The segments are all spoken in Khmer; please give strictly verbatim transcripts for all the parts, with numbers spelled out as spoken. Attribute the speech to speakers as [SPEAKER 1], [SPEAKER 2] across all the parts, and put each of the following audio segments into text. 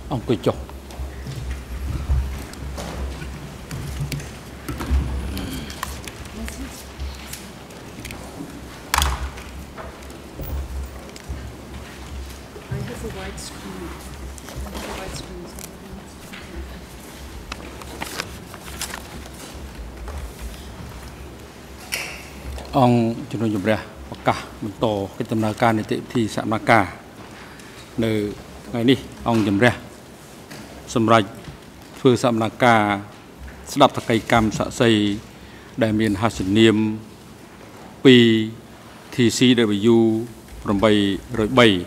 [SPEAKER 1] ông cười chọc ông chúng tôi dùng ra cả một tổ cái tầm nào ca này thì sạm nào ca nơi ngày đi ông dùng ra sầm rạch phương sạm nào ca đập thật cây cam sạ xây đại miền hà sinh niêm pi thì si đại bì du rồi bay rồi bay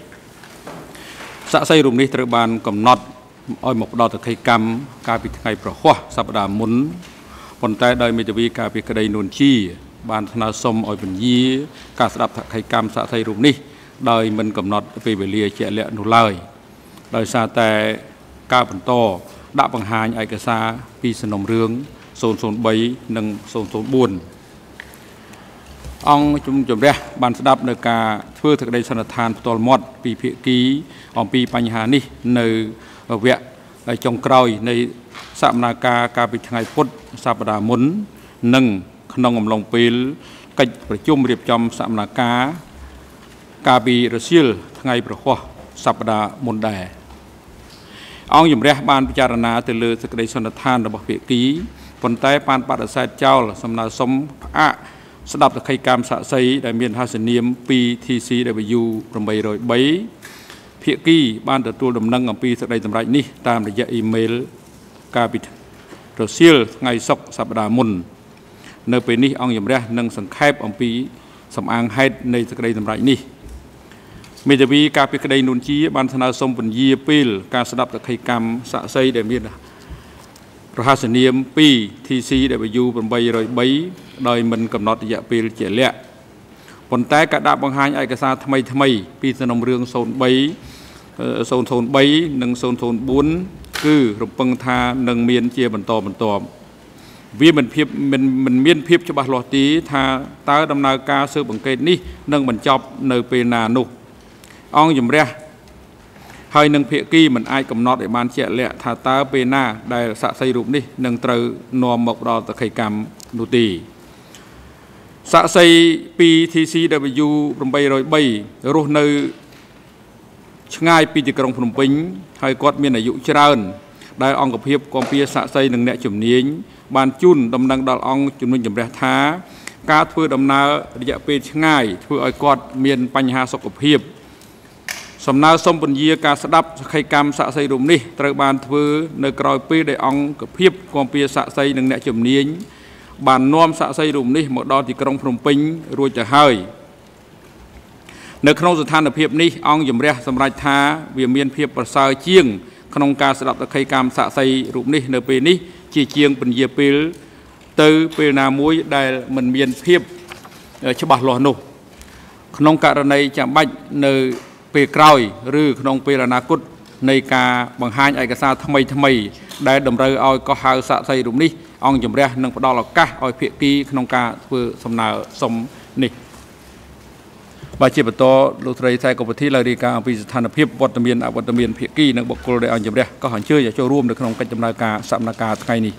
[SPEAKER 1] sạ xây rụng đi từ bàn cầm nọt oi một đào thật cây cam ca bị ngày pro hoa sạp đà muốn còn tại đây mìnhจะมีการพิจารณาโนนชีบานธนาสมออยเป็นยีการสลับถักไข่กรรมสะไทยรูปนี้โดยมันกำหนดไปเบลียเจริญนุเลยโดยซาแต่การเป็นโตดับบังหายไอกษาปีสนมเรืองโซนโซนใบหนึ่งโซนโซนบุญองจุ่มจุ่มเรียบานสดับในการเพื่อถึงได้สนับทานตัวมอดปีเพียกีออมปีปัญหานี้ในเวะในจงกรอยในสัมนาการการปิดไงพุทธสัปดาห์มุนหนึ่งขนมลงปีลกิจประชุมเรียบจำสัมนาการกาบีรัสเซียไงประหัวสัปดาห์มุนได้องยุ่มเรียบานพิจารณาเตลือสกเดชนทานระบบเพียกีผลใต้ปานปัดสายเจ้าสำนาสมอะสดับตะไคกรรมสะไซได้เมียนฮาสเนียมปีทีซีได้ไปอยู่ประมาณร้อยใบเพียกีบ้านแต่ตัวดำนังของปีสกเดตำไรนี่ตามระยะอีเมลกาบิดรัสเซียไงซอกสัปดาห์มุนในปีนี้องยุ่มเรียบนั่งสังเขปองปีสำอางให้ในสกเดตำไรนี่เมจวีการพิจารณานุนจีบันธนาสมบุญยีปีลการสดับตะไคกรรมสะไซได้เมียนรหัสเนียมปีทีซีได้ไปอยู่เป็นใบรอยใบโดยมันกำหนดระยะปีเจริญผลแต่กระดาษบางหายเอกสารทำไมทำไมปีสนมเรืองโซนใบโซนโซนใบหนึ่งโซนโซนบุญคือรูปปังทาหนึ่งเมียนเจียบรรทอบรรทอมวิมันเพียบมันมันเมียนเพียบฉบับหลอดตีทาตาดำนาการเสือบังเกตนี่นั่งบรรจบในปีนานุองยุ่มเรียให้หนึ่งเพียกี้มันไอกำนอดไอ้บ้านเจริญทาตาปีนาได้สะไซรูปนี่หนึ่งตรึนอมหมกดอตะไคกรรมนุตีสะไซปีทีซีได้ไปอยู่ประมาณร้อยใบรู้ในง่ายปีจิกรงพนมปิงให้กอดมีอายุเจริญได้องกับเพียบกองเพียสะไซหนึ่งเนี่ยจุ่มนี้บานจุนดำนังดอลองจุ่มนึงจุ่มเรียท้าการเพื่อดำนาระยะปีง่ายเพื่อไอกอดเมียนปัญหาสกปรกสำนักสมบุญยีการสดับไข่กรรมสะไซรุมนี่ตระบานเพื่อในกรอยปีได้องกับเพียบกองเพียสะไซหนึ่งเนี่ยจุ่มนี้บานน้อมสะไซรุมนี่หมดดอที่กรงพนมปิงรวยจะให้ในขนมสถานเพียบนี้องยุ่มเรียสำรัยท้าเวียนเมียนเพียบประสาเชียงขนมการสดับไข่กรรมสะไซรุมนี่ในปีนี้จีเชียงเป็นเยียปีเตอเปนามุ้ยได้มันเมียนเพียบฉบับหล่อนุขนมการในจะบัดในเปรกรอยหรือขนมเปรนากุดในการบังหายเอกสารทำไมทำไมได้ดำเนินเอาก็หาสะใส่รุมนี้องจำเรียนั่งปดอลกะเอาเพียกีขนมกาเพื่อสำนาสมนี่บาดเจ็บตัวลูกไทยไทยกับที่เราดีการพิจารณาเพียบวัตเมียนวัตเมียนเพียกีนักบุคคลได้องจำเรียก็หันเชื่อจะช่วยร่วมในขนมการจำนากาสำนากาไงนี่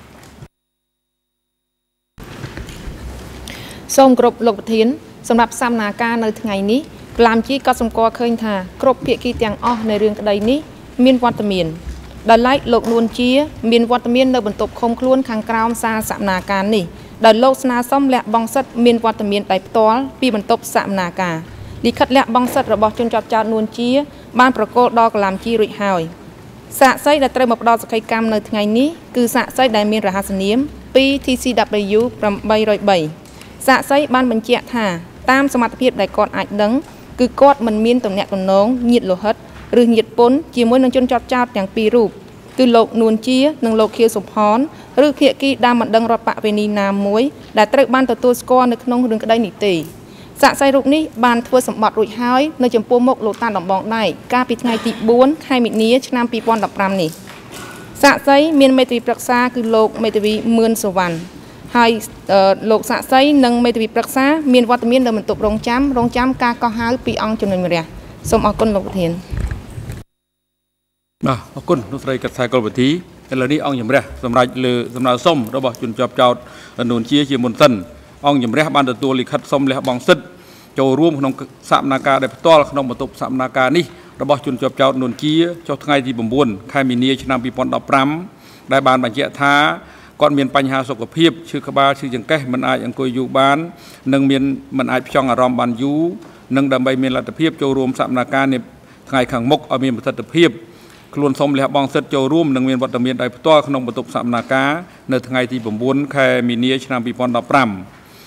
[SPEAKER 2] ส่งกรบหลบเทียนสำหรับสำนาการในไงนี้กลามจีก็สมกอเคยท่ากรบเพียกีเตียงอ้อในเรื่องใดนี้มีนวัตเมียนดันไล่โลกนวลจีมีนวัตเมียนในบรรทบคมคล้วนขังกราวซาสำนาการนี่ดันโลกสนาส้มและบองสัตมีนวัตเมียนไต่ตัวปีบรรทบสำนาการลิขัดและบองสัตระบอบจนจับจานนวลจีบ้านประโกดอกลามจีริหายสะไซได้เตรียมดอกสกายกรรมในไงนี้คือสะไซได้มีรหัสเนียมปีทีซีดับไปยูประมาณใบร้อยใบสะไซบ้านบรรเจท่าตามสมรรถเพียบได้ก่อนอาจดังคือกอดมันมีนตรงเนี้ยตรงน้องหยิดโลหิตหรือหยิดปนจีมวยนังจนจับจับอย่างปีรูปคือโลกนูนจีนังโลกเคียวสมพรหรือเพียกีดามันดังรถปะเวนีนามมวยได้ตรึกบ้านตัวตัวสกอร์ในขนมเรื่องกระไดหนีตีสะไซรูปนี้บานทัวสมบัติรุ่ยหายในจำพวกมกโลตาดอกบองได้กาปิดไงติบ้วนไข่มิดนี้ชนามปีปอนดับรำนี่สะไซเมียนเมตรีปรักษาคือโลกเมตรีเมืองสวรรค์ให้โลกสะไซนังเมตรีปรักษาเมียนวัตเมียนเดิมมันตกรงจ้ำรงจ้ำกาก็หาปีอังจนเป็นเรียสมอกุลโลกเทียน
[SPEAKER 1] បាទអរគុណលោកស្រីកាត់ខ្សែកុលវិធីឥឡូវនេះអង្គជំរះសម្រាប់លើសំណើសុំរបស់ជនជាប់ចោតនួនជាជាមុនសិនអង្គជំរះបានទទួលលិខិតសុំលះបង់សិទ្ធិចូលរួមក្នុងសកម្មភាពដែលផ្ទាល់ក្នុងបន្ទប់សកម្មភាពនេះរបស់ជនជាប់ចោតនួនជាចុះថ្ងៃទី9ខែមីនាឆ្នាំពីរពាន់ដប់ប្រាំដែលបានបញ្ជាក់ថាគាត់មានបញ្ហាសុខភាពឈឺក្បាលឈឺចង្កេះមិនអាចអង្គុយយូរបាននិងមានមិនអាចផ្ចង់អារម្មណ៍បានយូរនិងដើម្បីមានលទ្ធភាពចូលរួមសកម្មភាពនេះថ្ងៃខាងមុខឲ្យមានប្រសិទ្ធភាពខ្លួនសូមលះបង់សិទ្ធិចូលរួមនិងមានវត្តមានដោយផ្ទាល់ក្នុងបន្ទប់សកម្មភាពនៅថ្ងៃទី9ខែមីនាឆ្នាំពីរពាន់ដប់ប្រាំ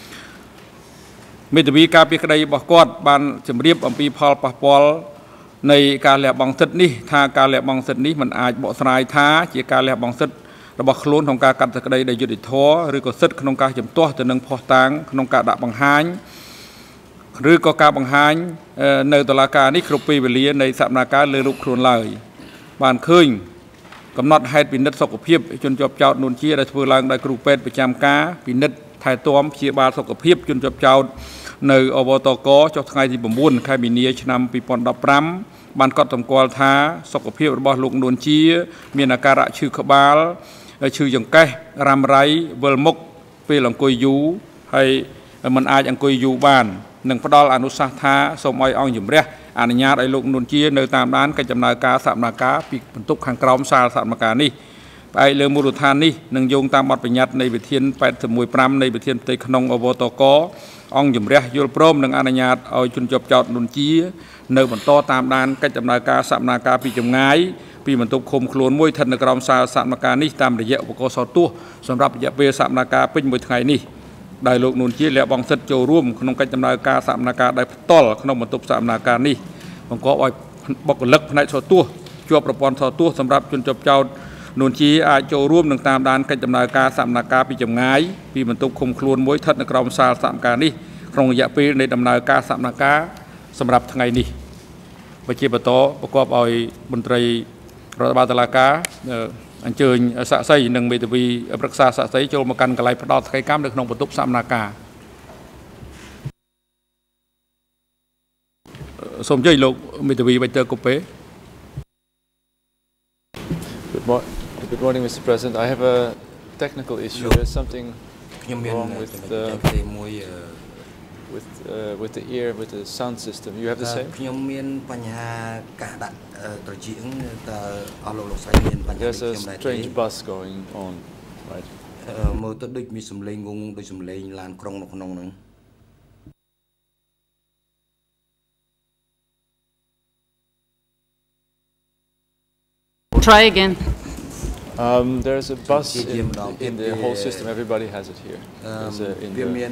[SPEAKER 1] មេធាវីការពីក្តីរបស់គាត់បានជម្រាបអំពីផលប៉ះពាល់នៃការលះបង់សិទ្ធិនេះថាការលះបង់សិទ្ធិនេះមិនអាចបកស្រាយថាជាការលះបង់សិទ្ធិរបស់ខ្លួនក្នុងការកាត់សេចក្តីដោយយុត្តិធម៌ឬក៏សិទ្ធិក្នុងការជំទាស់ទៅនឹងភស្តុតាងក្នុងការដាក់បង្ហាញឬក៏ការបង្ហាញនៅតុលាការនេះគ្រប់ពេលវេលានៃសកម្មភាពលើរូបខ្លួនឡើយបានឃើញកំណត់ហេតុពិនិត្យសុខភាពជនជាប់ចោតនួនជាដែលធ្វើឡើងដោយគ្រូពេទ្យប្រចាំការពិនិត្យថែទាំព្យាបាលសុខភាពជនជាប់ចោតនៅអវតកចុះថ្ងៃទី9ខែមីនាឆ្នាំពីរពាន់ដប់ប្រាំបានកត់សម្គាល់ថាសុខភាពរបស់លោកនួនជាមានអាការៈឈឺក្បាលឈឺចង្កេះរ៉ាំរ៉ៃវិលមុខពេលអង្គុយយូរហើយមិនអាចអង្គុយយូរបាននិងផ្ដល់អនុសាសន៍ថាសូមឲ្យអង្គជំរះអនុញ្ញាតឲ្យលោកនួនជានៅតាមដានកិច្ចដំណើរការសកម្មភាពពីបន្ទប់ខាងក្រោមសាលសកម្មភាពនេះផ្អែកលើមូលដ្ឋាននេះនឹងយោងតាមបទបញ្ញត្តិនៃវិធាន八một nămនៃវិធានផ្ទៃក្នុងអវតកអង្គជំរះយល់ព្រមនិងអនុញ្ញាតឲ្យជនជាប់ចោតនួនជានៅបន្តតាមដានកិច្ចដំណើរការសកម្មភាពពីចម្ងាយពីបន្ទប់ឃុំខ្លួនមួយស្ថិតនៅក្រោមសាលសកម្មភាពនេះតាមរយៈឧបករណ៍សោតទោសសម្រាប់រយៈពេលសកម្មភាពពេញមួយថ្ងៃនេះដែលលោកនួនជាលះបង់សិទ្ធិចូលរួមក្នុងកិច្ចដំណើរការសកម្មភាពដែលផ្ទាល់ក្នុងបន្ទប់សកម្មភាពនេះបង្កប់ឲ្យបុគ្គលិកផ្នែកសោតទោសជាប់ប្រព័ន្ធសោតទោសសម្រាប់ជនជាប់ចោតនួនជាអាចចូលរួមនឹងតាមដានកិច្ចដំណើរការសកម្មភាពពីចម្ងាយពីបន្ទប់ឃុំខ្លួនមួយស្ថិតនៅក្រោមសាលសកម្មភាពនេះក្នុងរយៈពេលនៃដំណើរការសកម្មភាពសម្រាប់ថ្ងៃនេះវិជាបន្តប្រកបឲ្យមន្ត្រីរដ្ឋបាលតុលាការអញ្ជើញសាក្សីនិងមេធាវីប្រឹក្សាសាក្សីចូលមកកាន់កន្លែងផ្ដោតថ្ងៃកម្មនៅក្នុងបន្ទប់សកម្មភាពសូមអញ្ជើញលោកមេធាវីបៃតើកូពេ
[SPEAKER 3] Good morning, Mister President. I have a technical issue. There's something wrong with the with uh, with the ear, with the sound system. You have the same? There's a strange bus going on, right?
[SPEAKER 4] Try again.
[SPEAKER 3] Um, there's a bus in, in the whole system. Everybody has it here. There's a, in the,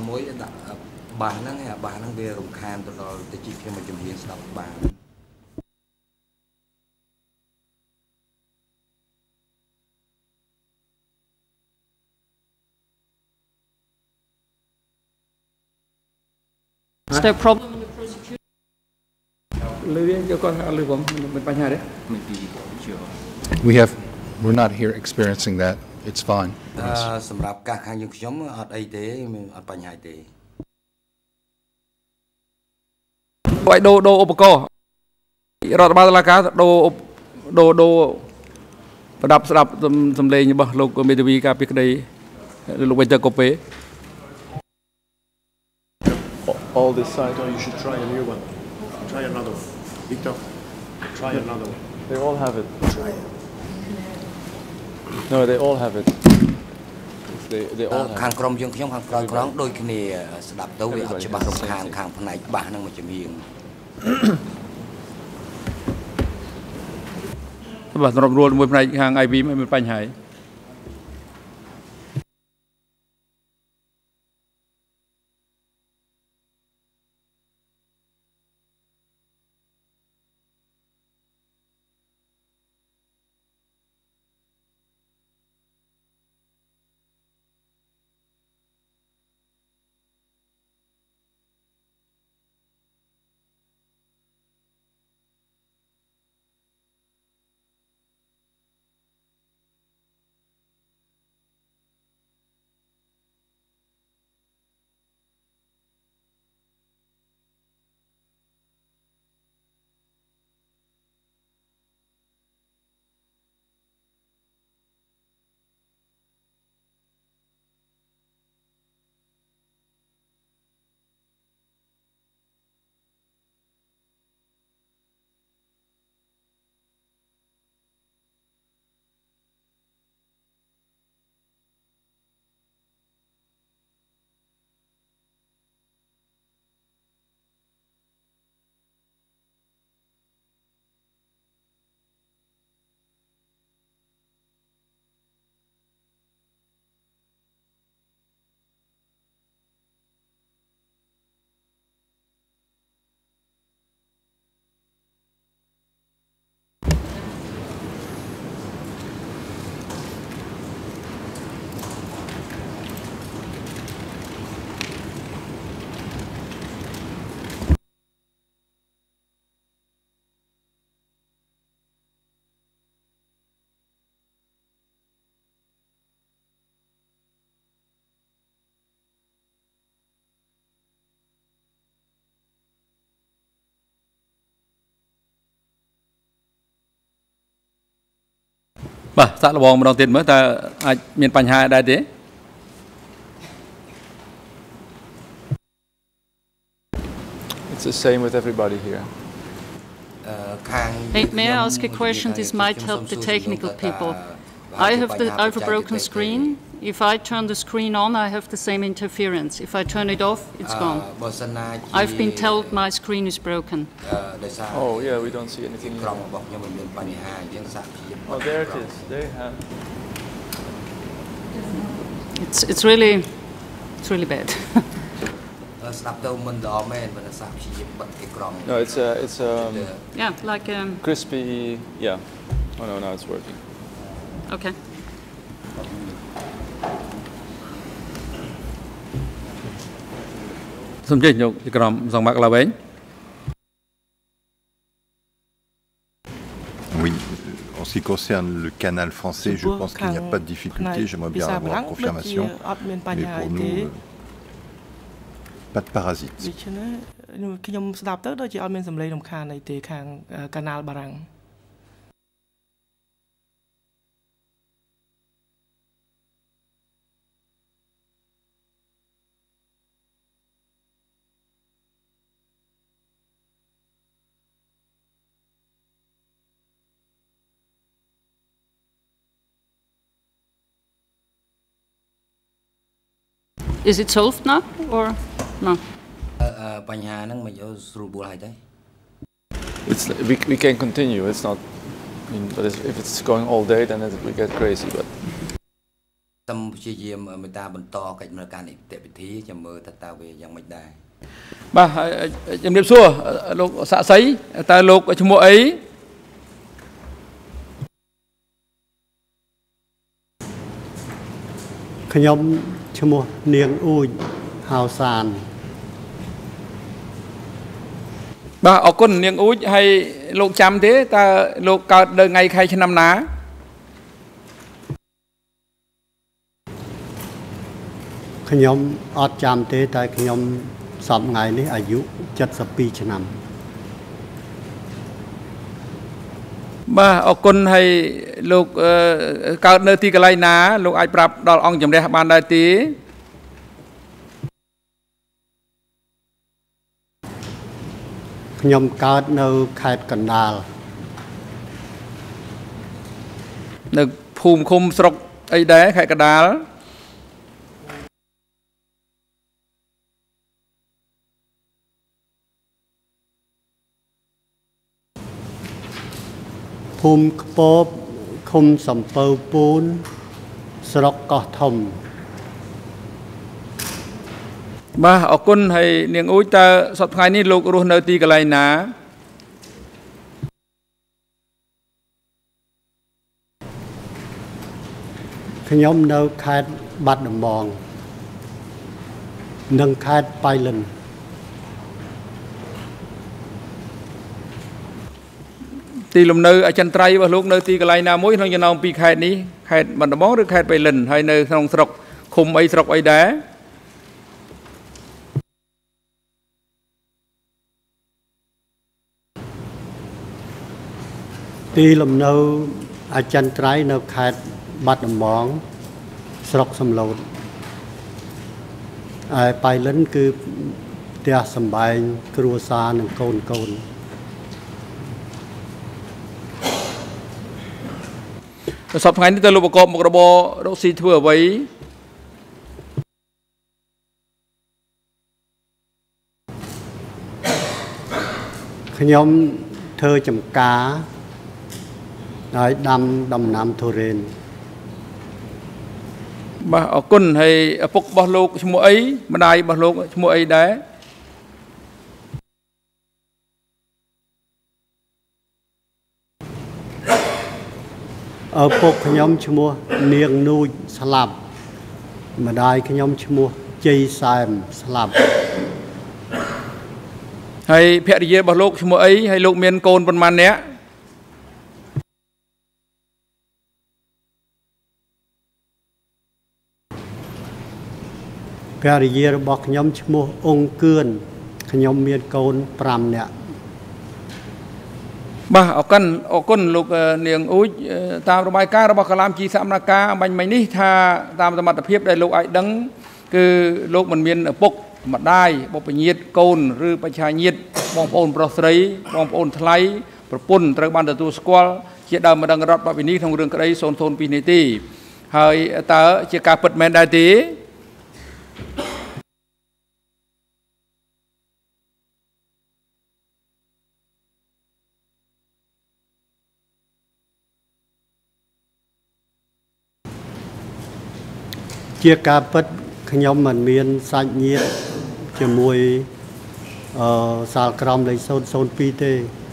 [SPEAKER 4] Is there a problem in the prosecution?
[SPEAKER 5] We have, we're not here experiencing that. It's fine.
[SPEAKER 6] សម្រាប់ការខាងយើងខ្ញុំអត់អីទេអត់បញ្ហាទេ
[SPEAKER 1] បាយដូរដូរឧបករណ៍រដ្ឋបាលតុលាការដូរដូរដូរប្រដាប់ស្ដាប់សំឡេងរបស់លោកមេធាវីការពីក្តីលោកវិទ្យាកូពេ
[SPEAKER 3] all this side.
[SPEAKER 7] No, you should try a new one. Try another one. Victor, try another one.
[SPEAKER 3] They all have it.
[SPEAKER 7] Try it.
[SPEAKER 3] No, they all have it. They they all have
[SPEAKER 6] ខាងក្រុមយើងខ្ញុំខាងក្រោយក្រងដូចគ្នាស្ដាប់ទៅវាអត់ច្បាស់រំខានខាងផ្នែកបាសនឹងមួយជំនាញបាទសម្រាប់រួលមួយផ្នែកខាង ไอ វី មិនមានបញ្ហាទេ
[SPEAKER 1] បាទសាក់លបងម្ដងទៀតមើលតើអាចមានបញ្ហាដែរទេ
[SPEAKER 3] It's the same with everybody here.
[SPEAKER 4] Hey, may I ask a question? This might help the technical people. I have the I have a broken screen. If I turn the screen on, I have the same interference. If I turn it off, it's gone. I've been told my screen is broken.
[SPEAKER 3] Oh yeah, we don't see anything. Oh, there it is. There you have.
[SPEAKER 4] It's it's really it's really bad.
[SPEAKER 3] No, it's a it's um.
[SPEAKER 4] Yeah, like um.
[SPEAKER 3] Crispy. Yeah. Oh no, now it's working.
[SPEAKER 4] Okay.
[SPEAKER 1] Xong chưa nhục thì còn dòng bạc là bánh.
[SPEAKER 8] Oui, en ce qui concerne le canal français, je pense qu'il n'y a pas de difficulté. J'aimerais bien avoir confirmation. Mais pour nous, euh, pas de parasites.
[SPEAKER 4] Is it solved now or no?
[SPEAKER 3] It's we we can continue. It's not. I mean, but it's, if it's going all day, then it, we get crazy. But.
[SPEAKER 6] ខ្ញុំព្យាយាមមេតាបន្តកិច្ចដំណើរការនីតិវិធីចាំមើលថាតើវាយ៉ាងម៉េចដែរ
[SPEAKER 1] បាទជំរាបសួរលោកសាក់សីតើលោកឈ្មោះអី
[SPEAKER 9] ខ្ញុំឈ្មោះនាងអ៊ូចហៅសាន
[SPEAKER 1] បាទអរគុណនាងអ៊ូចហើយលោកចាំទេតើលោកកើតនៅថ្ងៃខែឆ្នាំណា
[SPEAKER 9] ខ្ញុំអត់ចាំទេតែខ្ញុំសពថ្ងៃនេះអាយុ72ឆ្នាំ
[SPEAKER 1] បាទអរគុណហើយលោកកើតនៅទីកន្លែងណាលោកអាចប្រាប់ដល់អង្គជំរះបានដែរទេ
[SPEAKER 9] ខ្ញុំកើតនៅខេត្តកណ្ដាល
[SPEAKER 1] នៅភូមិឃុំស្រុកអីដែរខេត្តកណ្ដាល
[SPEAKER 9] ភូមិខ្ពបឃុំសំពៅពូនស្រុកកោះធំ
[SPEAKER 1] បាទអរគុណហើយនាងអ៊ូចតើសប្តាហ៍នេះលោករស់នៅទីកន្លែងណា
[SPEAKER 9] ខ្ញុំនៅខេត្តបាត់ដំបងនិងខេត្តប៉ៃលិន
[SPEAKER 1] ទីលំនៅអចិន្ត្រៃយ៍របស់លោកនៅទីកន្លែងណាមួយក្នុងចំណោមពីរខេត្តនេះខេត្តបាត់ដំបងឬខេត្តប៉ៃលិនហើយនៅក្នុងស្រុកឃុំអីស្រុកអីដែរ
[SPEAKER 9] ទីលំនៅអចិន្ត្រៃយ៍នៅខេត្តបាត់ដំបងស្រុកសំឡូតហើយប៉ៃលិនគឺផ្ទះសម្បែងគ្រួសារនិងកូនកូន
[SPEAKER 1] សប្តាហ៍នេះតើលោកប្រកបមុខរបររកស៊ីធ្វើអ្វី
[SPEAKER 9] ខ្ញុំធ្វើចំការហើយដាំដំណាំទុរេន
[SPEAKER 1] បាទអរគុណហើយឪពុករបស់លោកឈ្មោះអីម្ដាយរបស់លោកឈ្មោះអីដែរ
[SPEAKER 9] ឪពុកខ្ញុំឈ្មោះនាងនូចស្លាប់ម្ដាយខ្ញុំឈ្មោះជ័យសែមស្លាប់
[SPEAKER 1] ហើយភរិយារបស់លោកឈ្មោះអីហើយលោកមានកូនប៉ុន្មាននាក់
[SPEAKER 9] ភរិយារបស់ខ្ញុំឈ្មោះអង្គឿនខ្ញុំមានកូន5នាក់
[SPEAKER 1] บ่เอากันเอาก้นลูกเนียงอุ้ยตามระบายการระบายกลามจีสามนาคาบันไม่นี่ถ้าตามสมรรถเพียบได้ลูกไอ้ดังคือลูกมันมีนปกมาได้บอกไปยีดโกนหรือประชายีดมองโอนปลอสไรมองโอนทลายประปุ่นตระบันตะตูสกอลเชื่อดาวมาดังรัฐแบบนี้ทางเรื่องกระไรโซนโซนปีนิตี้ให้ตาเชื่อการเปิดแมนได้ตี
[SPEAKER 9] เชื่อการเปิดขยมมันมีนสัญญาจะมวยสารกรรมเลยโซนโซนปีเต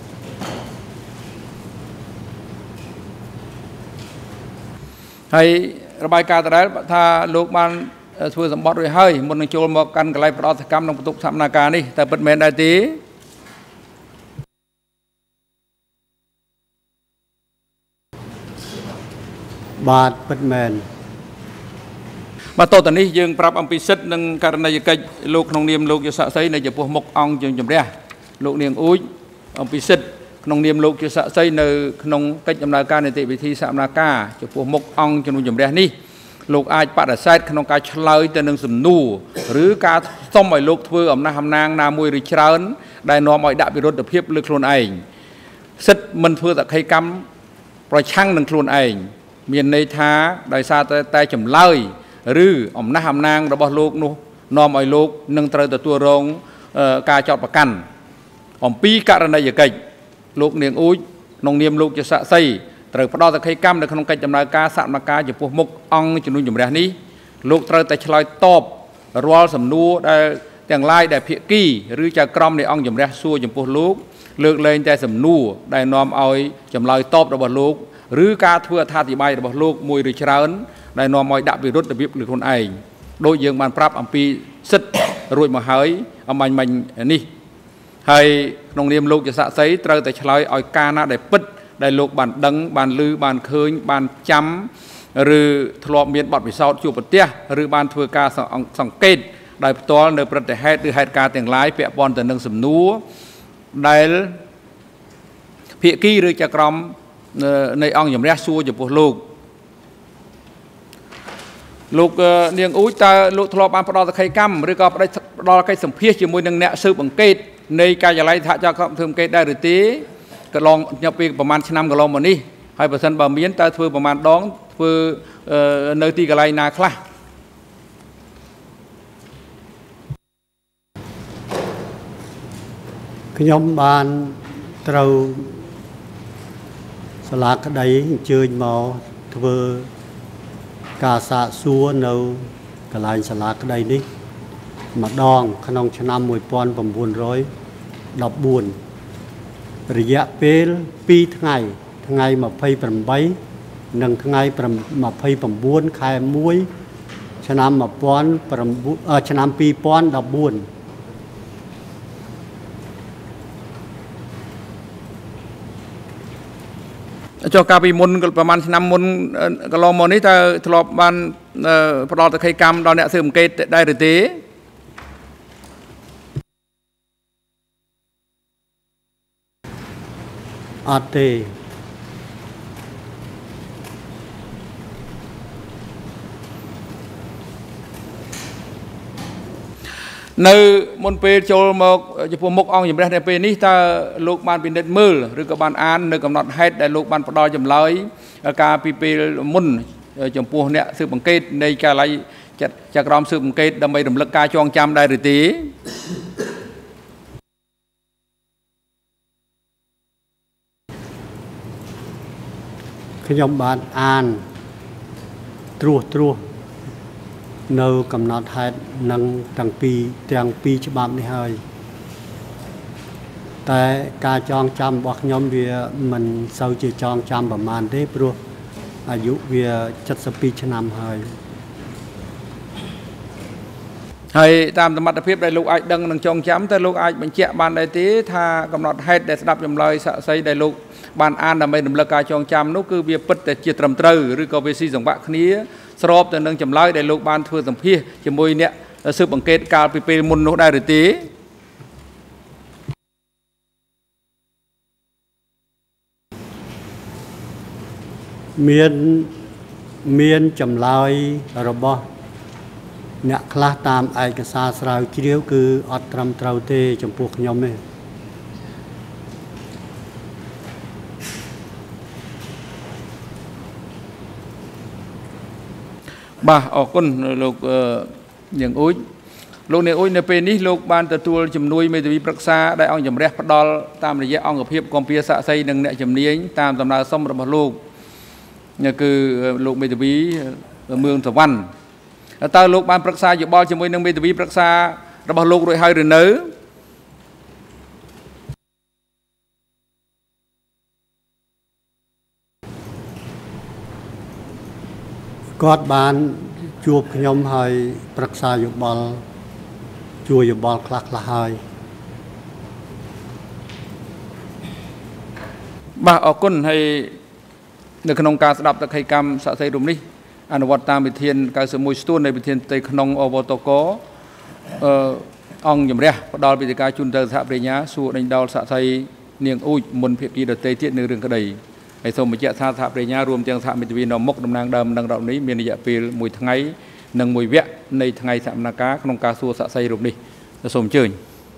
[SPEAKER 1] ให้ระบายการแต่ละถ้าลูกมันช่วยสมบัติด้วยให้มันโจมกันกับไรปลอดกรรมในประตูสามนาการนี่แต่เปิดแมนได้ตี
[SPEAKER 9] บาทเปิดแมน
[SPEAKER 1] มาโตตอนนี้ยังปรับอัมพิสิทธิ์นึงการในกิจลูกนองเนียมลูกจะสะใสในจะพวกมกองจึงจำเรียลูกเนียงอุ้ยอัมพิสิทธิ์นองเนียมลูกจะสะใสในนองกิจดำเนินการในติวิธีสามนาคาจะพวกมกองจึงจำเรียนี่ลูกอาจปฏิเสธขนมการเฉลยแต่หนึ่งสำนูหรือการต้มไอ้ลูกเพื่ออำนาจทำนางนามวยริชรันได้นอมไอ้ดับวิรุธเพียบเลือกโคลนเองสิทธิ์มันเพื่อแต่ใครกำปล่อยช่างหนึ่งโคลนเองมีในท้าได้ซาแต่แต่จำเลยหรืออมนาหำนางระบบโลกนู้นอมไอ้โลกนึ่งเตยตัวตัวรงการจอดประกันอมปีการในอย่างไกโลกเนียงอุ้ยนองเนียมโลกจะสะใสเตยพอดอตะไคกัมในขนมไก่จำนายกาสามนาคาจะพวกมกองจนุนอยู่แบบนี้โลกเตยแต่ชลอยตอบรัวสำนูได้อย่างไล่ได้เพียกี้หรือจะกรอมในองอยู่แบบซัวจมพวกโลกเลือกเลยแต่สำนูได้นอมเอาจำลอยตอบระบบโลกหรือการเพื่อท่าติใบระบบโลกมวยหรือชราอันได้นอมอยดับวิรุธระเบียบหรือคนเองโดยยังมันปรับอัมพีสิทธิ์รวยมาเฮยอัมมันมันนี่ให้นองเรียมโลกจะสะใสเตยแต่ชลอยอ้อยกาหน้าได้ปิดได้โลกบานดังบานลือบานเคยบานจำหรือทลอเมียนบอดวิสาจูปเตี้ยหรือบานเพื่อการสังเกตได้ตัวในประเทศเหตุหรือเหตุการณ์แต่งหลายเปียบอลแต่หนึ่งสำนัวได้เพียกี้หรือจะกรอมในองอย่างแรกซัวอยู่พวกลูกลูกเนียงอุ้ยตาลูกทลอบานปลอดตะไคกัมหรือก็ได้รอไก่สัมเพียรอยู่มวยหนึ่งเนี่ยซื้อบังเกตในการจะไล่ถ้าจะเพิ่มเกตได้หรือตีก็ลองยับปีประมาณชั่วโมงก็ลองมานี่ให้เปอร์เซ็นต์บะเมียนตาเพื่อประมาณดองเพื่อเนื้อตีกะไรนาคลา
[SPEAKER 9] ขยมบานเราสลากใดเจอหมอเพื่อกาสะซัวเนากลายสลากใดนี้มาดองขนมชนะมวยปอนประบุญร้อยดอกบุญระยะเปลปีทั้งไงทั้งไงมาเพย์ประมใบหนึ่งทั้งไงประมาเพย์ประบุญขายมวยชนะมาปอนประบุเออชนะปีปอนดอกบุญ
[SPEAKER 1] จอกาปีมุนประมาณน้ำมุนก็ลองมอนี้ถ้าทลอบบ้านพอเราตะไคกรรมเราเนี่ยซื้อมเกตได้หรือตี
[SPEAKER 9] อาเต
[SPEAKER 1] ในมณเปโจมกจะพวกมกองอย่างไรในปีนี้ถ้าลูกบ้านเป็นเด็ดมือหรือกับบ้านอ่านในกำหนดให้ได้ลูกบ้านปลอดจำเลยการปีปีมุนจมพวกเนี่ยซื้อบังเกตในการไรจะจะกรอมซื้อบังเกตดำไปดำลักการจองจำได้หรือตี
[SPEAKER 9] ขยมบานอ่านตรัวตรัวเนื้อกำนัดให้นังตั้งปีแต่งปีฉบับนี้ให้แต่การจองจำบอกยมเวียมันเศร้าจะจองจำประมาณได้ปรัวอายุเวียจัดสปีชนำให้
[SPEAKER 1] ให้ตามธรรมะเพียบได้ลูกไอ้ดังนังจองจำแต่ลูกไอ้เป็นเจ้าบ้านได้ตีถ้ากำหนดให้ได้สดับจำเลยใส่ได้ลูกบ้านอ่านทำไมดำเนินการจองจำนู้คือเวียปิดแต่เจียตรำตรึหรือก็เวซีสองบะนี้สรอบแต่หนึ่งจำเลยได้ลูกบ้านเพื่อสัมพีจมวยเนี่ยซื้อบังเกตการปีปีมุนนู้ได้หรือตี
[SPEAKER 9] មានមានចម្លើយរបស់អ្នកខ្លះតាមឯកសារស្រាវជ្រាវគឺអត់ត្រឹមត្រូវទេចំពោះខ្ញុំទេ
[SPEAKER 1] បាទអរគុណលោកនាងអ៊ូចលោកនាងអ៊ូចនៅពេលនេះលោកបានទទួលជំនួយមេធាវីប្រឹក្សាដែលអង្គជំរះផ្ដល់តាមរយៈអង្គភាពគម្ភាសាក់សីនិងអ្នកជំនាញតាមដំណើរសុំរបស់លោកគឺលោកមេធាវីមឿងសវណ្ណតើលោកបានប្រឹក្សាយោបល់ជាមួយនឹងមេធាវីប្រឹក្សារបស់លោករួចហើយឬនៅ
[SPEAKER 9] គាត់បានជួបខ្ញុំហើយប្រឹក្សាយោបល់ជួយយោបល់ខ្លះខ្លះហើយ
[SPEAKER 1] បាទអរគុណហើយនៅក្នុងការស្ដាប់តក្កីកម្មសាក់សីរំនេះអនុវត្តតាមវិធានកៅសិបមួយស្ទួននៃវិធានផ្ទៃក្នុងអវតកអឺអង្គជំរះផ្ដល់វិធីការជូនទៅសហប្រញ្ញាសួរដេញដោលសាក់សីនាងអ៊ូចមុនភាគីដទៃទៀតនៅរឿងក្តីហើយសូមបញ្ជាក់ថាសហប្រញ្ញារួមទាំងសហមេធាវីនៅមុខតំណាងដើមនឹងរំនេះមានរយៈពេលមួយថ្ងៃនិងមួយវគ្គនៃថ្ងៃសកម្មភាពក្នុងការសួរសាក់សីរូបនេះសូមអញ្ជើញ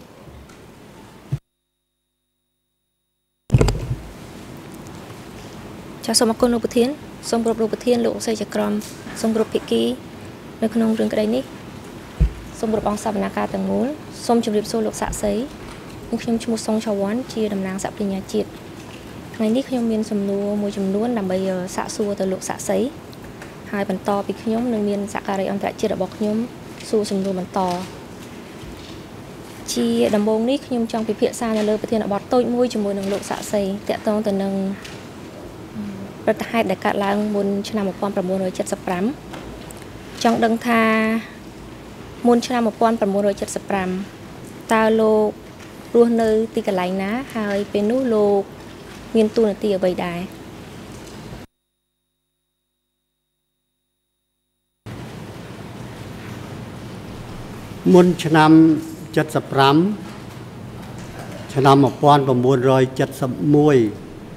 [SPEAKER 10] ចាសសូមអរគុណលោកប្រធានសូមគោរពលោកប្រធានលោកអស័យចក្រមសូមគោរពភាគីនៅក្នុងរឿងក្តីនេះសូមគោរពអង្គសវនកម្មទាំងមូលសូមជម្រាបសួរលោកសាក់សីនិងខ្ញុំឈ្មោះសុងឆាវ៉ាន់ជាតំណាងសហប្រញ្ញាជាតិថ្ងៃនេះខ្ញុំមានសំណួរមួយចំនួនដើម្បីសាកសួរទៅលោកសាក់សីហើយបន្តពីខ្ញុំនឹងមានសហការីអន្តរជាតិរបស់ខ្ញុំសួរសំណួរបន្តជាដំបូងនេះខ្ញុំចង់ពិភាក្សានៅលើប្រធានបទតូចមួយជាមួយនឹងលោកសាក់សីតាក់ទងទៅនឹងព្រឹត្តិហេតុដែលកើតឡើងមុនឆ្នាំmột nghìn chín trăm七mươi lămចង់ដឹងថាមុនឆ្នាំmột nghìn chín trăm七mươi lămតើលោករស់នៅទីកន្លែងណាហើយពេលនោះលោកមានតួនាទីអ្វីដែរ
[SPEAKER 9] មុនឆ្នាំ75ឆ្នាំmột nghìn chín trăm七mươi mốt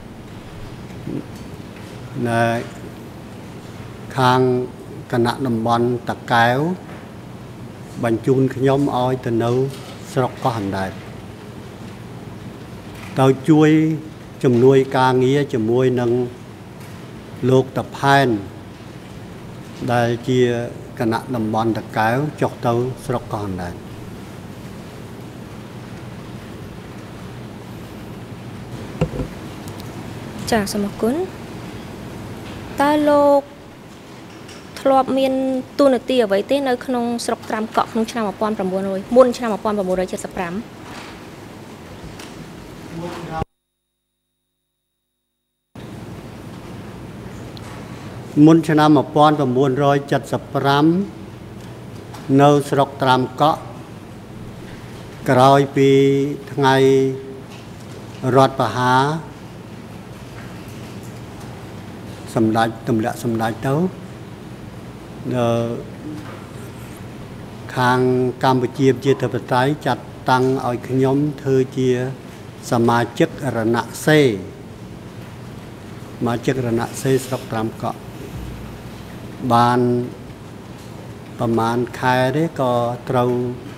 [SPEAKER 9] នៅខាងគណៈតំបន់តាកែវបញ្ជូនខ្ញុំឲ្យទៅនៅស្រុកកោះអណ្ដែតទៅជួយជំនួយការងារជាមួយនឹងលោកតាផែនដែលជាគណៈតំបន់តាកែវចុះទៅស្រុកកោះអណ្ដែត
[SPEAKER 10] ចាសសូមអរគុណតើលោកធ្លាប់មានតួនាទីអ្វីទេនៅក្នុងស្រុកត្រាំកក់ក្នុងឆ្នាំmột nghìn chín trămមុនឆ្នាំmột nghìn chín trăm七mươi lăm
[SPEAKER 9] មុនឆ្នាំmột nghìn chín trăm七mươi lămនៅស្រុកត្រាំកក់ក្រោយពីថ្ងៃរដ្ឋប្រហារសម្ដេចទម្លាក់សម្ដេចទៅខាងកម្ពុជាជាធិបតេយ្យចាត់តាំងឲ្យខ្ញុំធ្វើជាសមាជិករណសេសមាជិករណសេស្រុកត្រាំកក់បានប្រមាណខែទេក៏ត្រូវ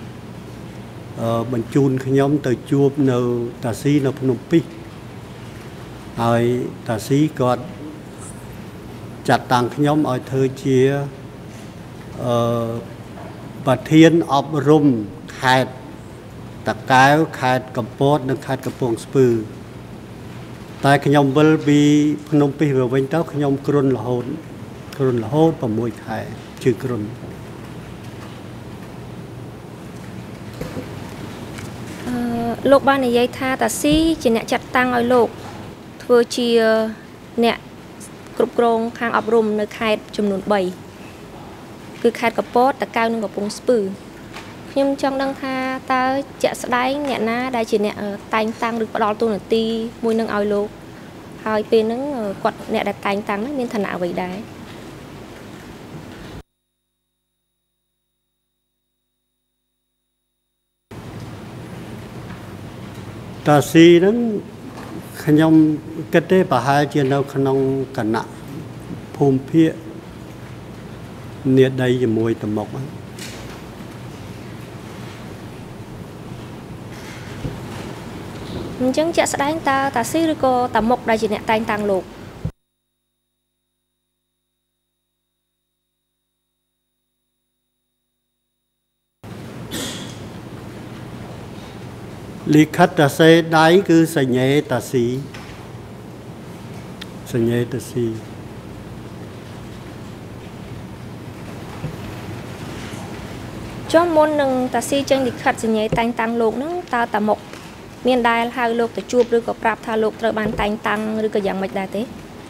[SPEAKER 9] បញ្ជូនខ្ញុំទៅជួបនៅតាស៊ីនៅភ្នំពេញហើយតាស៊ីគាត់ចាត់តាំងខ្ញុំឲ្យធ្វើជាអឺប្រធានអប់រំខេត្តតាកែវខេត្តកំពតនិងខេត្តកំពង់ស្ពឺតែខ្ញុំវិលពីភ្នំពេញទៅវិញទៅខ្ញុំគ្រុនរហូតគ្រុនរហូត៦ខែជឿគ្រុន
[SPEAKER 10] អឺលោកបាននិយាយថាតាស៊ីជាអ្នកចាត់តាំងឲ្យលោកធ្វើជាអ្នកគ្រប់គ្រងខាងអប់រំនៅខេត្តចំនួនបីគឺខេត្តកំពតតាកែវនិងកំពង់ស្ពឺខ្ញុំចង់ដឹងថាតើជាក់ស្ដែងអ្នកណាដែលជាអ្នកតែងតាំងឬផ្ដល់តួនាទីមួយនឹងឲ្យលោកហើយពេលហ្នឹងគាត់អ្នកដែលតែងតាំងហ្នឹងមានឋានៈអ្វីដែរ
[SPEAKER 9] តាស៊ីហ្នឹងខ្ញុំគិតទេប្រហែលជានៅក្នុងគណៈភូមិភាគនេដីជាមួយតមុក
[SPEAKER 10] អញ្ចឹងជាក់ស្ដែងតើតាស៊ីឬក៏តាមុកដែលជាអ្នកតែងតាំងលោក
[SPEAKER 9] លិខិតតាសេដៃគឺសញ្ញេតាស៊ីសញ្ញេតាស៊ី
[SPEAKER 10] ចុះមុននឹងតាស៊ីចេញលិខិតសញ្ញេតែងតាំងលោកហ្នឹងតើតាមុកមានដែលហៅលោកទៅជួបឬក៏ប្រាប់ថាលោកត្រូវបានតែងតាំងឬក៏យ៉ាងម៉េចដែរទេ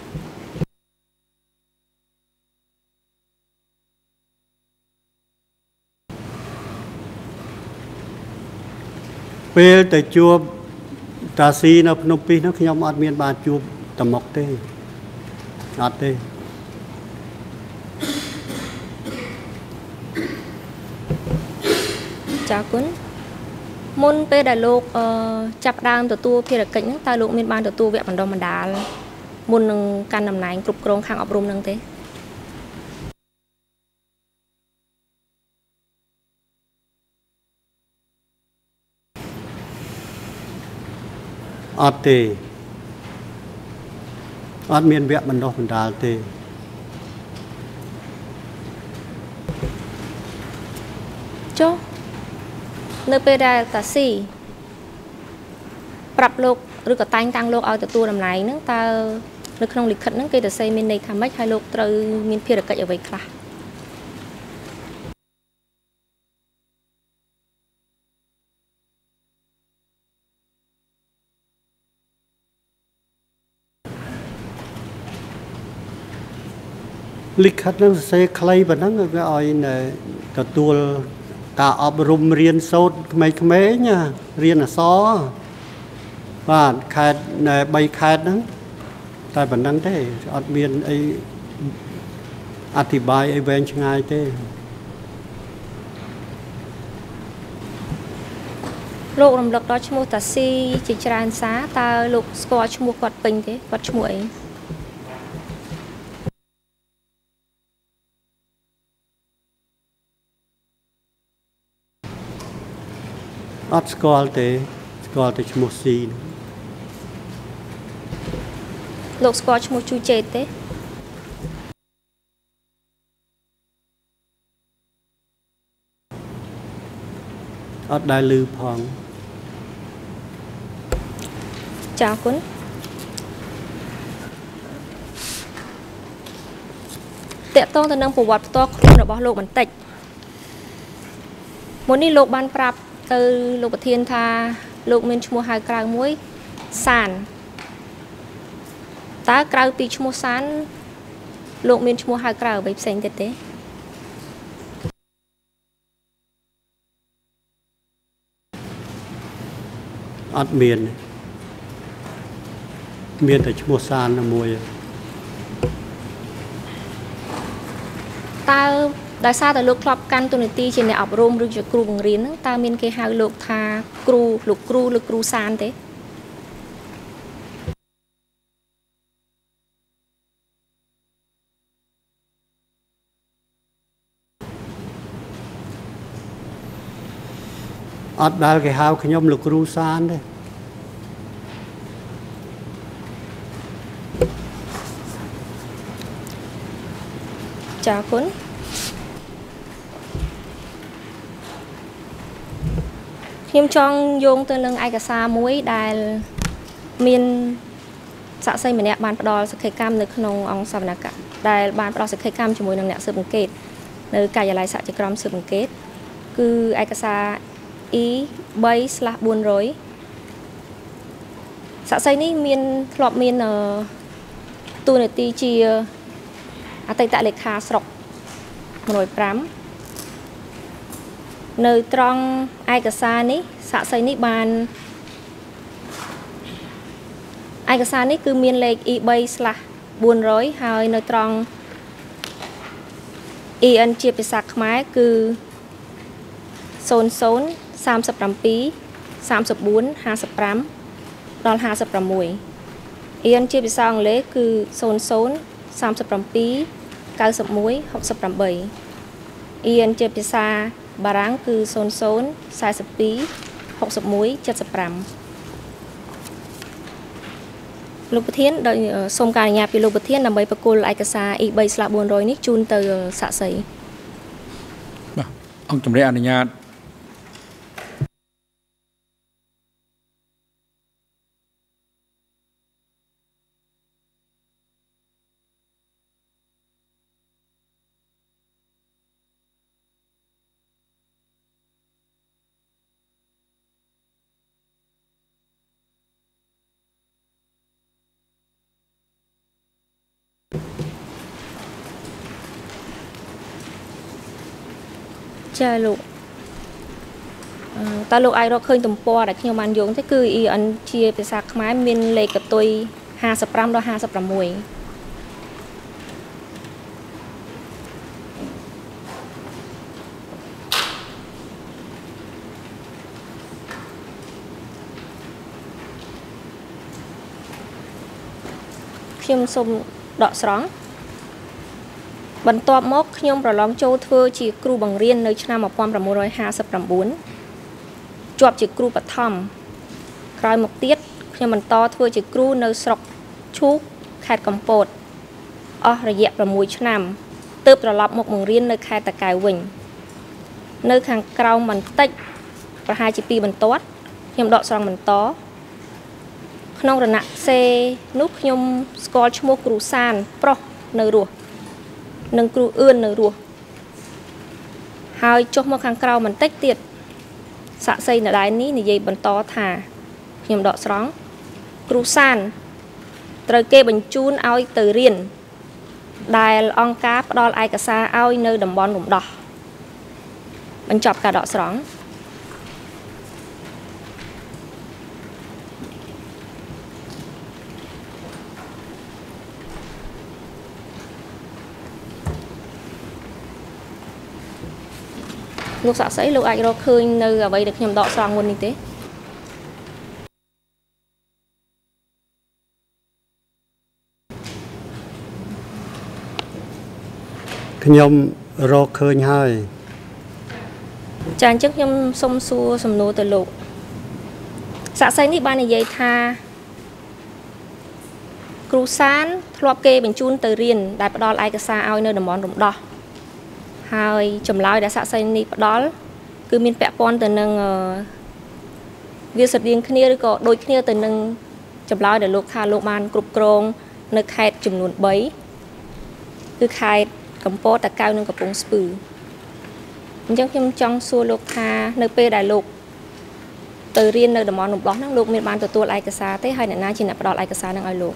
[SPEAKER 9] ពេលទៅជួបតាស៊ីនៅភ្នំពេញនោះខ្ញុំអត់មានបានជួបតមុកទេអត់ទេ
[SPEAKER 10] ចាគុណមុនពេលដែលលោកអឺចាប់ដើមទទួលភារកិច្ចហ្នឹងតើលោកមានបានទទួលវគ្គបណ្ដុះបណ្ដាលមុននឹងកាន់តំណែងគ្រប់គ្រងខាងអប់រំហ្នឹងទេ
[SPEAKER 9] អត់ទេអត់មានវគ្គបណ្ដុះបណ្ដាលទេ
[SPEAKER 10] ចុះនៅពេលដែលតាស៊ីប្រាប់លោកឬក៏តែងតាំងលោកឲ្យទទួលតំណែងហ្នឹងតើនៅក្នុងលិខិតហ្នឹងគេទៅសេមានន័យថាម៉េចហើយលោកត្រូវមានភារកិច្ចអ្វីខ្លះ
[SPEAKER 9] លិខិតនឹងសរសេរខ្លីប៉ុណ្ណឹងគេឲ្យទទួលការអប់រំរៀនសូត្រក្មេងៗរៀនអក្សរបាទខេត្តនៅបីខេត្តហ្នឹងតែប៉ុណ្ណឹងទេអត់មានអីអធិប្បាយអីវែងឆ្ងាយទេ
[SPEAKER 10] លោករំលឹកដល់ឈ្មោះតាស៊ីជាច្រើនសារតើលោកស្គាល់ឈ្មោះគាត់ពេញទេគាត់ឈ្មោះអី
[SPEAKER 9] អត់ស្គាល់ទេស្គាល់តែឈ្មោះស៊ី
[SPEAKER 10] លោកស្គាល់ឈ្មោះជូជេតទេ
[SPEAKER 9] អត់ដែលឮផង
[SPEAKER 10] ចាអរគុណតកតងទៅនឹងប្រវត្តិផ្ទាល់ខ្លួនរបស់លោកបន្តិចមុននេះលោកបានប្រាប់ទៅលោកប្រធានថាលោកមានឈ្មោះហៅក្រៅមួយសានតើក្រៅពីឈ្មោះសានលោកមានឈ្មោះហៅក្រៅអ្វីផ្សេងទៀតទេ
[SPEAKER 9] អត់មានមានតែឈ្មោះសានមួយ
[SPEAKER 10] តើដោយសារតែលោកធ្លាប់កាន់តួនាទីជាអ្នកអប់រំឬជាគ្រូបង្រៀនហ្នឹងតើមានគេហៅលោកថាគ្រូលោកគ្រូឬគ្រូសានទេ
[SPEAKER 9] អត់ដែលគេហៅខ្ញុំលោកគ្រូសានទេ
[SPEAKER 10] ចាអរគុណខ្ញុំចង់យោងទៅនឹងឯកសារមួយដែលមានសាក្សីម្នាក់បានផ្ដល់សក្ខីកម្មនៅក្នុងអង្គសវនកម្មដែលបានផ្ដល់សក្ខីកម្មជាមួយនឹងអ្នកស៊ើបអង្កេតនៅការិយាល័យសហជីវកម្មស៊ើបអង្កេតគឺឯកសារ E 3/400 សាក្សីនេះមានធ្លាប់មានតួនាទីជាអតីតលេខាស្រុកmột nồiប្រាំនៅត្រង់ឯកសារនេះសាក្សីនេះបានឯកសារនេះគឺមានលេខ E 3/400 ហើយនៅត្រង់ E N ជាភាសាខ្មែរគឺzero zero三十七 三十四 ห้าสิบห้าដល់ห้าสิบหก E N ជាភាសាអង់គ្លេសគឺzero zero สามสิบแปดเก้าสิบมุ้ยหกสิบแปดใบเอียนเจพิซาบารังคือโซนโซนสายสิบปีหกสิบมุ้ยเจ็ดสิบแปดลูกประเทศโดยสมการญาปีลูกประเทศนำไปประกวดเอกสารอีกใบสลับบนรอยนี้จูนเตอร์สะใส
[SPEAKER 1] องค์จำเรียอนุญาต
[SPEAKER 10] ចា លោកតើលោកអាចរកឃើញទំព័រដែលខ្ញុំបានយកទេគឺ អ៊ី អិន ជាភាសាខ្មែរមានលេខកតុយห้าสิบห้าដល់ห้าสิบหกខ្ញុំសូមដកស្រង់បន្ទាប់មកខ្ញុំប្រឡងចូលធ្វើជាគ្រូបង្រៀននៅឆ្នាំmột nghìn chín trămห้าสิบเก้าជាប់ជាគ្រូបឋមក្រោយមកទៀតខ្ញុំបន្តធ្វើជាគ្រូនៅស្រុកឈូកខេត្តកំពតអស់រយៈsáuឆ្នាំទើបត្រឡប់មកបង្រៀននៅខេត្តតាកែវវិញនៅខាងក្រោមបន្តិចប្រហែលជាពីរបន្ទាត់ខ្ញុំដកស្រង់បន្តក្នុងរណសេនោះខ្ញុំស្គាល់ឈ្មោះគ្រូសានប្រុសនៅរស់និងគ្រូអឿននៅរស់ហើយចុះមកខាងក្រៅបន្តិចទៀតសាក់សីណដៃនេះនិយាយបន្តថាខ្ញុំដកស្រង់គ្រូសានត្រូវគេបញ្ជូនឲ្យទៅរៀនដែលអង្គការផ្ដល់ឯកសារឲ្យនៅតំបន់រំដោះបញ្ចប់ការដកស្រង់លោកសាក់សីលោកអាចរកឃើញនៅអ្វីដែលខ្ញុំដកស្រង់មុននេះទេ
[SPEAKER 9] ខ្ញុំរកឃើញហើយ
[SPEAKER 10] ចាអញ្ចឹងខ្ញុំសូមសួរសំណួរទៅលោកសាក់សីនេះបាននិយាយថាគ្រូសានធ្លាប់គេបញ្ជូនទៅរៀនដែលផ្ដល់ឯកសារឲ្យនៅតំបន់រំដោះហើយចម្លើយដែលសាក់សីនេះផ្ដល់គឺមានពាក់ព័ន្ធទៅនឹងវាស្រដៀងគ្នាឬក៏ដូចគ្នាទៅនឹងចម្លើយដែលលោកថាលោកបានគ្រប់គ្រងនៅខេត្តចំនួនបីគឺខេត្តកំពតតាកែវនិងកំពង់ស្ពឺអញ្ចឹងខ្ញុំចង់សួរលោកថានៅពេលដែលលោកទៅរៀននៅតំបន់រំដោះហ្នឹងលោកមានបានទទួលឯកសារទេហើយអ្នកណាជាអ្នកផ្ដល់ឯកសារហ្នឹងឲ្យលោក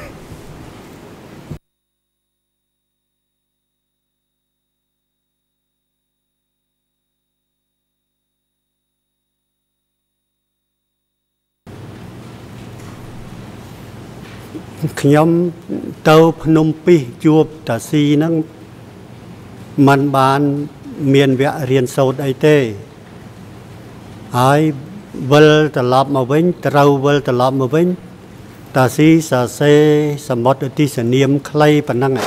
[SPEAKER 9] ខ្ញុំទៅភ្នំពេញជួបតាស៊ីហ្នឹងมันបានមានវគ្គរៀនសូត្រអីទេហើយវិលត្រឡប់មកវិញត្រូវវិលត្រឡប់មកវិញតាស៊ីសរសេរសមុទ្រទិសនាមខ្លីប៉ុណ្ណឹង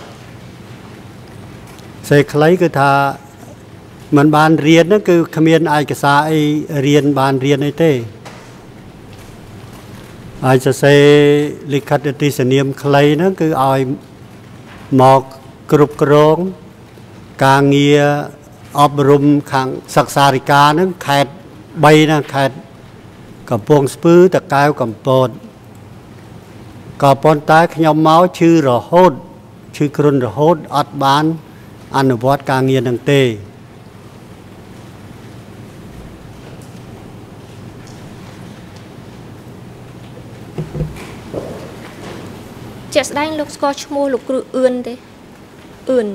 [SPEAKER 9] សេខ្លីគឺថាมันបានរៀនហ្នឹងគឺគ្មានឯកសារអីរៀនបានរៀនអីទេអាចសរសេរលិខិតទិសនាមខ្លីហ្នឹងគឺឲ្យមកគ្រប់គ្រងការងារអប់រំខាងសិក្សារិកាហ្នឹងខេត្តបីណាខេត្តកំពង់ស្ពឺតាកែវកំពតក៏ប៉ុន្តែខ្ញុំមកឈឺរហូតឈឺគ្រុនរហូតអត់បានអនុវត្តការងារហ្នឹងទេ
[SPEAKER 10] ជាក់ស្ដែងលោកស្គាល់ឈ្មោះលោកគ្រូអឿនទេអឿន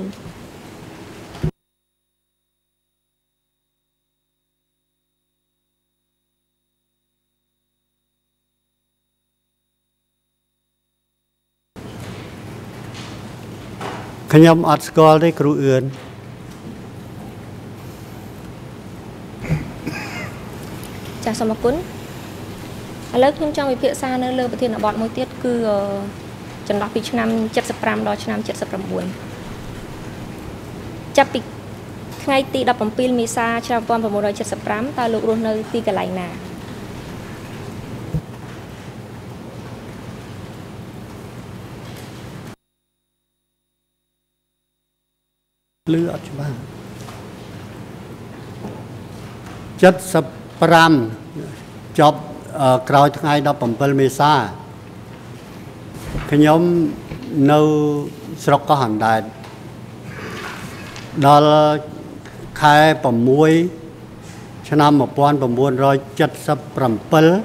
[SPEAKER 9] ខ្ញុំអត់ស្គាល់ទេគ្រូអឿន
[SPEAKER 10] ចាសសូមអរគុណឥឡូវខ្ញុំចង់វិភាគសានៅលើប្រធានបទមួយទៀតគឺចន្លោះពីឆ្នាំเจ็ดสิบห้าដល់ឆ្នាំเจ็ดสิบเก้าចាប់ពីថ្ងៃទីដប់ប្រាំពីរមេសាឆ្នាំmột nghìn chín trăm七mươi lămតើលោករស់នៅទីកន្លែងណា
[SPEAKER 9] លឺអត់ច្បាស់เจ็ดสิบห้าចប់ក្រោយថ្ងៃដប់ប្រាំពីរមេសាខ្ញុំនៅស្រុកកោះអណ្ដែតដល់ខែหกឆ្នាំmột nghìn chín trăm七สิบเจ็ด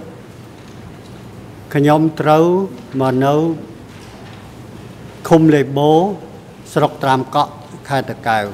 [SPEAKER 9] ខ្ញុំត្រូវមកនៅឃុំលេបូស្រុកត្រាំកក់ខេត្តតាកែវ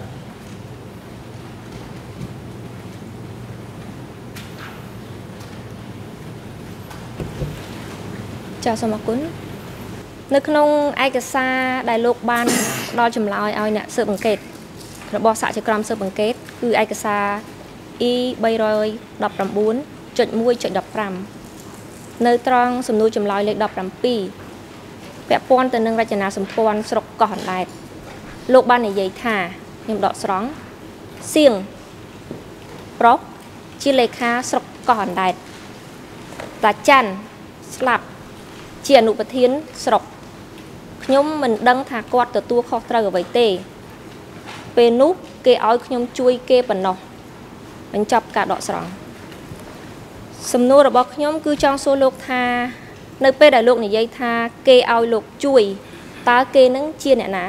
[SPEAKER 10] ចាសសូមអរគុណនៅក្នុងឯកសារដែលលោកបានផ្ដល់ចម្លើយឲ្យអ្នកស៊ើបអង្កេតរបស់សហជីវកម្មស៊ើបអង្កេតគឺឯកសារ E 三ដប់ប្រាំបួន ចុចមួយ ចុចដប់ប្រាំ នៅត្រង់សំណួរចម្លើយលេខដប់ប្រាំពីរពាក់ព័ន្ធទៅនឹងរចនាសម្ព័ន្ធស្រុកកោះអណ្ដែតលោកបាននិយាយថាខ្ញុំដកស្រង់សៀងប្រុសជាលេខាស្រុកកោះអណ្ដែតតាច័ន្ទស្លាប់ជាអនុប្រធានស្រុកខ្ញុំមិនដឹងថាគាត់ទទួលខុសត្រូវអ្វីទេពេលនោះគេឲ្យខ្ញុំជួយគេប៉ុណ្ណោះបញ្ចប់ការដកស្រង់សំណួររបស់ខ្ញុំគឺចង់សួរលោកថានៅពេលដែលលោកនិយាយថាគេឲ្យលោកជួយតើគេនឹងជាអ្នកណា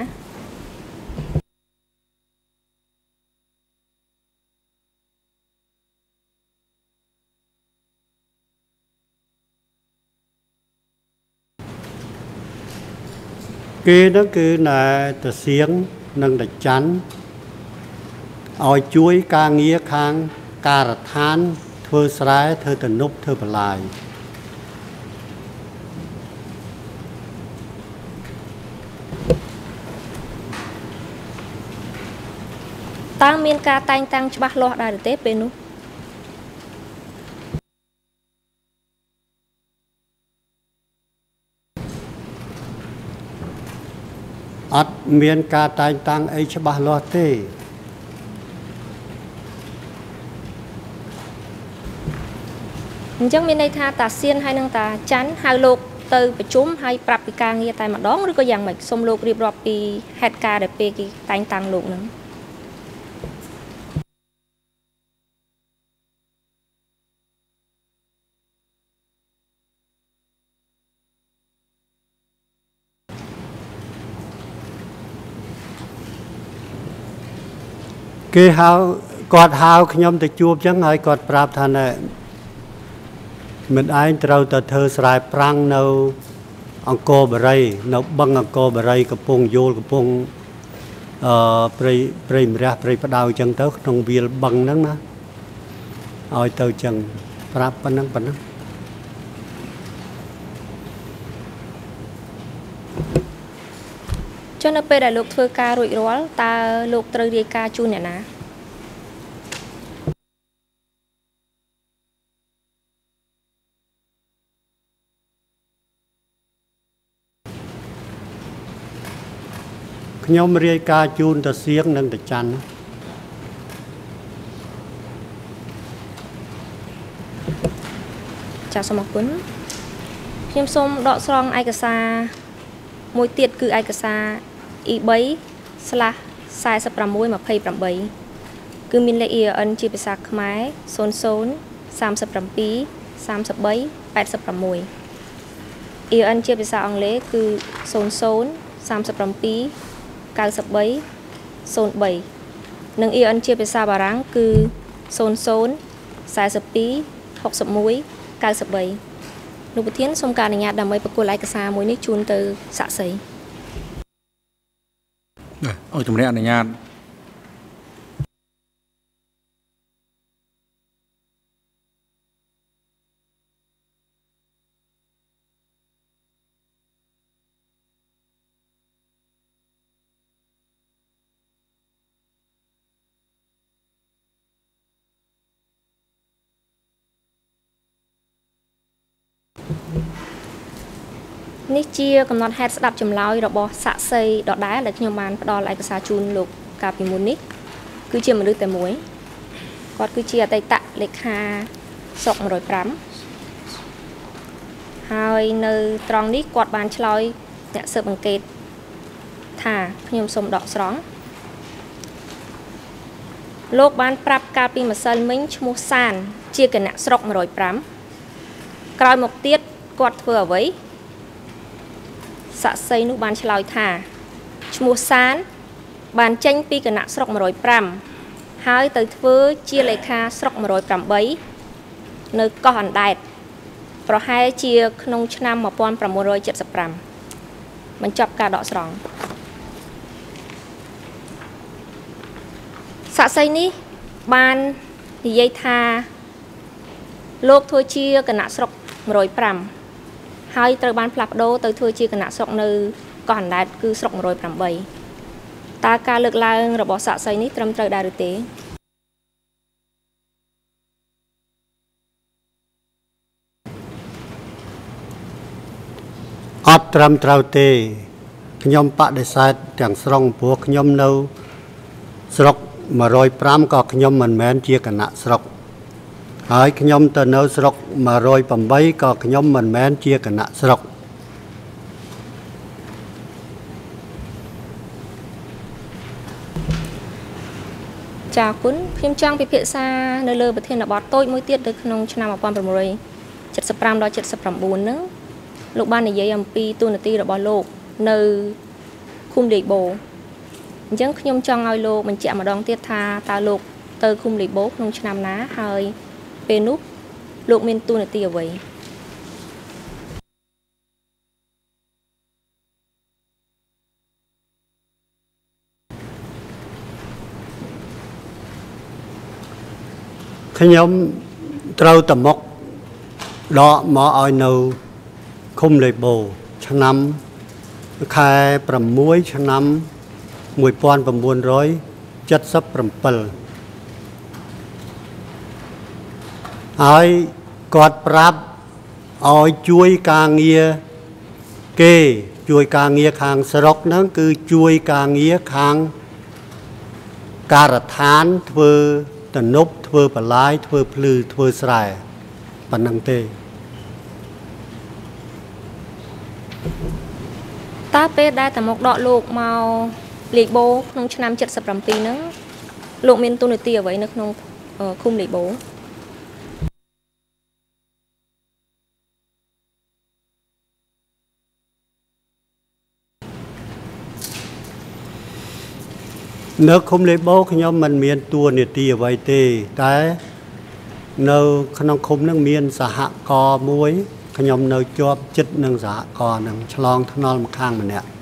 [SPEAKER 9] គេនោះគឺណែតាសៀងនិងតាច័ន្ទឲ្យជួយការងារខាងការដ្ឋានធ្វើស្រែធ្វើទំនប់ធ្វើបន្លាយ
[SPEAKER 10] តើមានការតែងតាំងច្បាស់លាស់ដែរទេពេលនោះ
[SPEAKER 9] អត់មានការតែងតាំងអីច្បាស់លាស់ទេ
[SPEAKER 10] អញ្ចឹងមានន័យថាតាសៀនហើយនឹងតាច័ន្ទហៅលោកទៅប្រជុំហើយប្រាប់ពីការងារតែម្ដងឬក៏យ៉ាងម៉េចសូមលោករៀបរាប់ពីហេតុការណ៍ដែលពេលគេតែងតាំងលោកនឹង
[SPEAKER 9] គេហៅគាត់ហៅខ្ញុំទៅជួបចឹងហើយគាត់ប្រាប់ថាណែមិនឯងត្រូវទៅធ្វើស្រែប្រាំងនៅអង្គរបរិយនៅបឹងអង្គរបរិយកំពង់យូលកំពង់អឺព្រៃព្រៃម្រះព្រៃផ្ដៅចឹងទៅក្នុងវាលបឹងហ្នឹងណាឲ្យទៅចឹងប្រាប់ប៉ុណ្ណឹងប៉ុណ្ណឹង
[SPEAKER 10] ចុះនៅពេលដែលលោកធ្វើការរួចរាល់តើលោកត្រូវរាយការណ៍ជូនអ្នកណា
[SPEAKER 9] ខ្ញុំរាយការណ៍ជូនតាសៀងនិងតាច័ន្ទ
[SPEAKER 10] ចាសសូមអរគុណខ្ញុំសូមដកស្រង់ឯកសារមួយទៀតគឺឯកសារ E 三 ស្លាស สี่สิบหก ยี่สิบแปด គឺមានលេខ E R N ជាភាសាខ្មែរศูนย์ ศูนย์ สามสิบเจ็ด สามสิบสาม แปดสิบหก E R N ជាភាសាអង់គ្លេសគឺศูนย์ ศูนย์ สามสิบเจ็ด เก้าสิบสาม ศูนย์ สามនិង E R N ជាភាសាបារាំងគឺศูนย์ ศูนย์ สี่สิบสอง หกสิบเอ็ด เก้าสิบสามលោកប្រធានសូមការអនុញ្ញាតដើម្បីប្រគល់ឯកសារមួយនេះជូនទៅសាក្សី
[SPEAKER 1] អរជំរាបអនុញ្ញាត
[SPEAKER 10] នេះជាកំណត់ហេតុស្ដាប់ចម្លើយរបស់សាក់សីដដែលដែលខ្ញុំបានផ្ដល់ឯកសារជូនលោកកាលពីមុននេះគឺជាមនុស្សតែមួយគាត់គឺជាអតីតលេខាស្រុកone oh fiveហើយនៅត្រង់នេះគាត់បានឆ្លើយអ្នកស៊ើបអង្កេតថាខ្ញុំសូមដកស្រង់លោកបានប្រាប់កាលពីម្សិលមិញឈ្មោះសានជាគណៈស្រុកone oh fiveក្រោយមកទៀតគាត់ធ្វើអ្វីសាក់សីនោះបានឆ្លើយថាឈ្មោះសានបានចេញពីគណៈស្រុកone oh fiveហើយទៅធ្វើជាលេខាស្រុកone oh eightនៅកោះអណ្ដែតប្រហែលជាក្នុងឆ្នាំnineteen seventy-fiveបញ្ចប់ការដកស្រង់សាក់សីនេះបាននិយាយថាលោកធ្វើជាគណៈស្រុកone oh fiveហើយត្រូវបានផ្លាស់ប្ដូរទៅធ្វើជាគណៈស្រុកនៅកោះអណ្ដែតគឺស្រុកone oh eightតើការលើកឡើងរបស់សាក់សីនេះត្រឹមត្រូវដែរឬទេ
[SPEAKER 9] អត់ត្រឹមត្រូវទេខ្ញុំបដិសេធទាំងស្រុងព្រោះខ្ញុំនៅស្រុកone oh fiveក៏ខ្ញុំមិនមែនជាគណៈស្រុកហើយខ្ញុំទៅនៅស្រុកone oh eightក៏ខ្ញុំមិនមែនជាគណៈស្រុកចាគុណខ្ញុំចង់ពិភាក្សានៅលើប្រធានបទតូចមួយទៀតនៅក្នុងឆ្នាំnineteen seventy-fiveដល់seventy-nineហ្នឹងលោកបាននិយាយអំពីទូនាទីរបស់លោកនៅឃុំលីបូអញ្ចឹងខ្ញុំចង់ឲ្យលោកបញ្ជាក់ម្ដងទៀតថាតើលោកទៅឃុំលីបូក្នុងឆ្នាំណាហើយពេលនោះលោកមានទូនាទីអ្វីខ្ញុំត្រូវតមកដកមកឲ្យនៅឃុំលីបូឆ្នាំខែsixឆ្នាំnineteen seventy-sevenហើយគាត់ប្រាប់ឲ្យជួយការងារគេជួយការងារខាងស្រុកហ្នឹងគឺជួយការងារខាងការដ្ឋានធ្វើតនុបធ្វើបន្លាយធ្វើភ្លឺធ្វើស្រែប៉ុណ្ណឹងទេតើពេលដែលតមកដកលោកមកលីបូក្នុងឆ្នាំseventy-sevenហ្នឹងលោកមានទូនាទីអ្វីនៅក្នុងឃុំលីបូនៅឃុំលីបូខ្ញុំមិនមានតួនាទីអ្វីទេតែនៅក្នុងឃុំហ្នឹងមានសហករណ៍មួយខ្ញុំនៅជាប់ចិត្តនឹងសហករណ៍ហ្នឹងឆ្លងថ្នល់ម្ខាងម្នាក់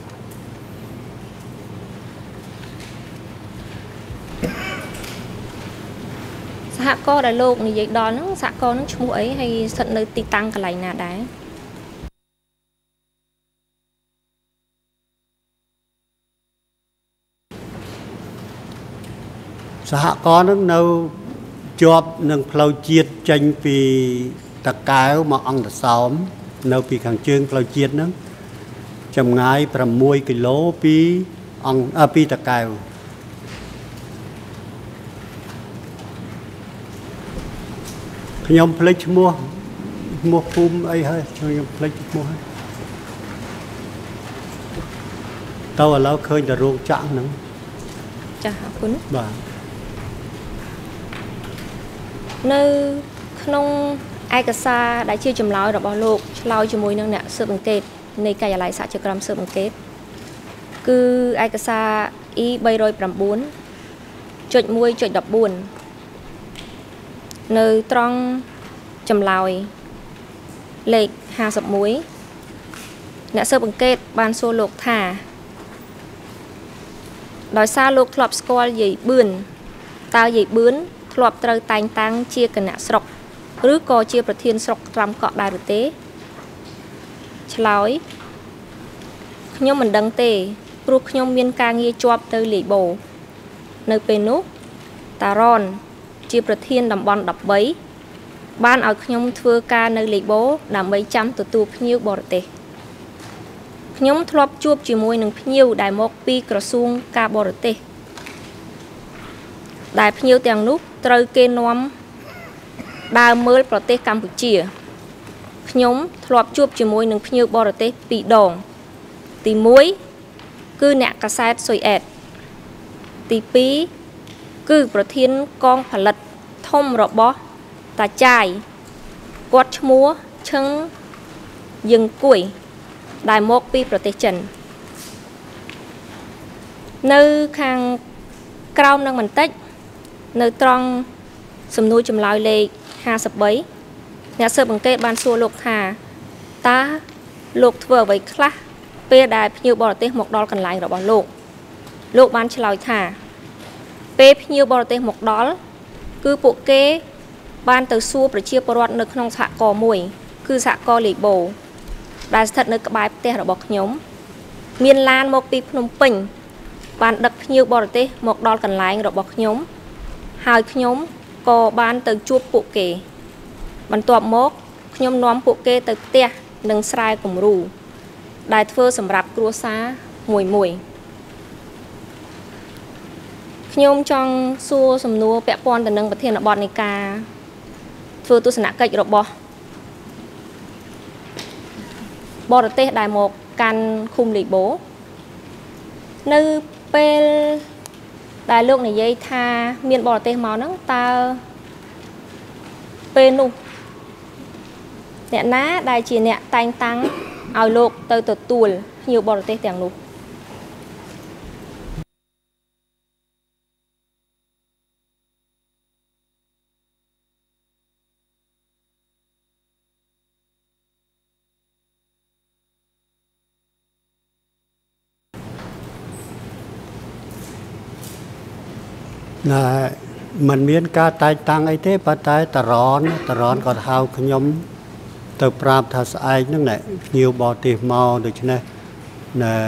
[SPEAKER 9] សហករណ៍ដែលលោកនិយាយដល់ហ្នឹងសហករណ៍ហ្នឹងឈ្មោះអីហើយស្ថិតនៅទីតាំងកន្លែងណាដែរសហករណ៍ហ្នឹងនៅជាប់នឹងផ្លូវជាតិចេញពីតាកែវមកអង្គតសោមនៅពីខាងជើងផ្លូវជាតិហ្នឹងចម្ងាយsixគីឡូពីអង្គពីតាកែវខ្ញុំភ្លេចឈ្មោះឈ្មោះភូមិអីហើយខ្ញុំភ្លេចឈ្មោះហើយតើឥឡូវឃើញតែរោងចក្រហ្នឹងចា៎អរគុណបាទនៅក្នុងឯកសារដែលជាចម្លើយរបស់លោកឆ្លើយជាមួយនឹងអ្នកស៊ើបអង្កេតនៃការិយាល័យសហជីវកម្មស៊ើបអង្កេតគឺឯកសារ E three oh nine one one fourteenនៅត្រង់ចម្លើយលេខfifty-oneអ្នកស៊ើបអង្កេតបានសួរលោកថាដោយសារលោកធ្លាប់ស្គាល់យាយបឿនតើយាយបឿនធ្លាប់ត្រូវតែងតាំងជាគណៈស្រុកឬក៏ជាប្រធានស្រុកត្រាំកក់ដែរឬទេឆ្លើយខ្ញុំមិនដឹងទេព្រោះខ្ញុំមានការងារជាប់ទៅលីបូនៅពេលនោះតារ៉នជាប្រធានតំបន់13បានឲ្យខ្ញុំធ្វើការនៅលីបូដើម្បីចាំទទួលភ្ញៀវបរទេស
[SPEAKER 10] ខ្ញុំធ្លាប់ជួបជាមួយនឹងភ្ញៀវដែលមកពីក្រសួងការបរទេសដែលភ្ញៀវទាំងនោះត្រូវគេនាំដើរមើលប្រទេសកម្ពុជាខ្ញុំធ្លាប់ជួបជាមួយនឹងភ្ញៀវបរទេសពីរដងទីមួយគឺអ្នកកាសែតស៊ុយអេតទីពីរគឺប្រធានកងផលិតធំរបស់តាចាយគាត់ឈ្មោះឈឹងយឹងគួយដែលមកពីប្រទេសចិននៅខាងក្រោមនឹងបន្តិចនៅត្រង់សំណួរចម្លើយលេខห้าสิบ三អ្នកស៊ើបអង្កេតបានសួរលោកថាតើលោកធ្វើអ្វីខ្លះពេលដែលភ្ញៀវបរទេសមកដល់កន្លែងរបស់លោកលោកបានឆ្លើយថាពេលភ្ញៀវបរទេសមកដល់គឺពួកគេបានទៅសួរប្រជាពលរដ្ឋនៅក្នុងសហគមន៍មួយគឺសហគមន៍លីបូដែលស្ថិតនៅក្បែរផ្ទះរបស់ខ្ញុំមានឡានមកពីភ្នំពេញបានដឹកភ្ញៀវបរទេសមកដល់កន្លែងរបស់ខ្ញុំហើយខ្ញុំក៏បានទៅជួបពួកគេបន្ទាប់មកខ្ញុំនាំពួកគេទៅផ្ទះនិងស្រែគំរូដែលធ្វើសម្រាប់គ្រួសារមួយមួយខ្ញុំចង់សួរសំណួរពាក់ព័ន្ធទៅនឹងប្រធានបទនៃការធ្វើទស្សនកិច្ចរបស់បរទេសដែលមកកាន់ឃុំលីបូនៅពេលដែលលោកនិយាយថាមានបរទេសមកហ្នឹងតើពេលនោះអ្នកណាដែលជាអ្នកតែងតាំងឲ្យលោកទៅទទួលភ្ញៀវបរទេសទាំងនោះ
[SPEAKER 9] ណែมันមានការតែងតាំងអីទេប៉ុន្តែតរនតរនគាត់ហៅខ្ញុំទៅប្រាប់ថាស្អែកហ្នឹងណែភ្ញៀវបរទេសមកដូច្នេះណែ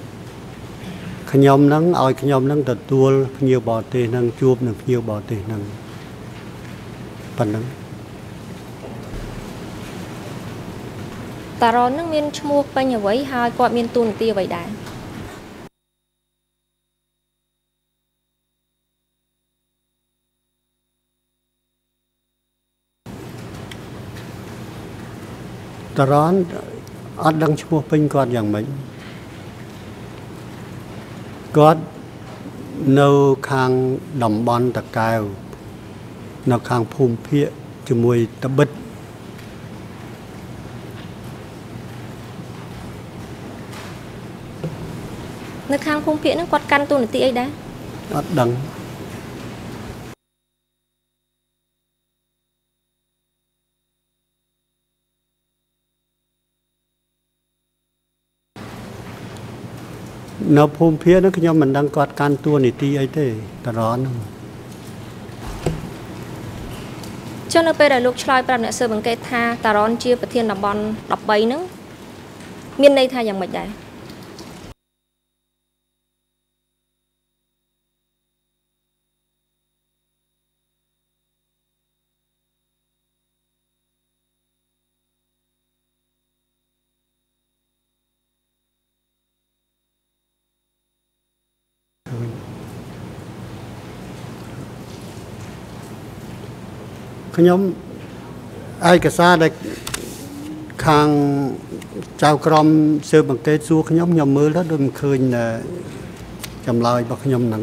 [SPEAKER 9] ខ្ញុំហ្នឹងឲ្យខ្ញុំហ្នឹងទទួលភ្ញៀវបរទេសហ្នឹងជួបនឹងភ្ញៀវបរទេសហ្នឹងប៉ុណ្ណឹង
[SPEAKER 10] តរនហ្នឹងមានឈ្មោះពេញអ្វីហើយគាត់មានតួនាទីអ្វីដែរ
[SPEAKER 9] តរនអត់ដឹងឈ្មោះពេញគាត់យ៉ាងម៉េចគាត់នៅខាងតំបន់តកែវនៅខាងភូមិភាគជាមួយតបិត
[SPEAKER 10] នៅខាងភូមិភាគហ្នឹងគាត់កាន់តួនាទីអីដែរ
[SPEAKER 9] អត់ដឹងនៅភូមិភាគនោះខ្ញុំមិនដឹងគាត់កាន់តួនាទីអីទេតរន
[SPEAKER 10] ចុះនៅពេលដែលលោកឆ្លើយប្រាប់អ្នកស៊ើបអង្កេតថាតារ៉នជាប្រធានតំបន់ដប់បីហ្នឹងមានន័យថាយ៉ាងម៉េចដែរ
[SPEAKER 9] ខ្ញុំឯកសារដែលខាងចៅក្រមស៊ើបអង្កេតសួរខ្ញុំខ្ញុំមើលទៅដូចមិនឃើញចម្លើយរបស់ខ្ញុំហ្នឹង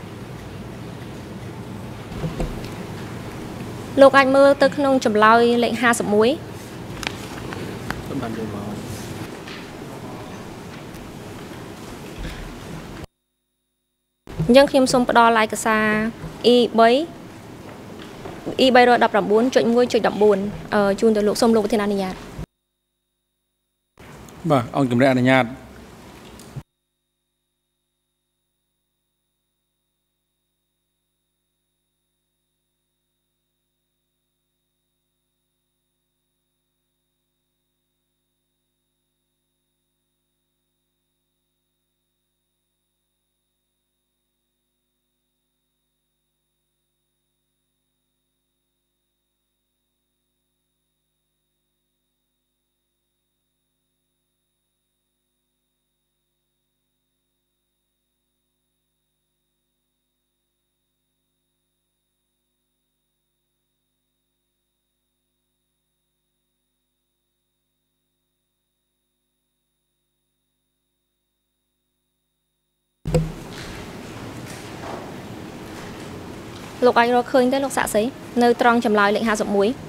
[SPEAKER 10] លោកអាចមើលទៅក្នុងចម្លើយលេខห้าสิบเอ็ด
[SPEAKER 1] បានយកមក
[SPEAKER 10] អញ្ចឹងខ្ញុំសូមផ្ដល់ឯកសារ E 3 E 319.1.14 អឺជូនទៅលោកសូមលោកប្រធានអនុញ្ញាត
[SPEAKER 1] បាទអង្គជំរាបអនុញ្ញាត
[SPEAKER 10] លោកអាចរកឃើញទេលោកសាក់សីនៅត្រង់ចម្លើយលេខห้าสิบเอ็ด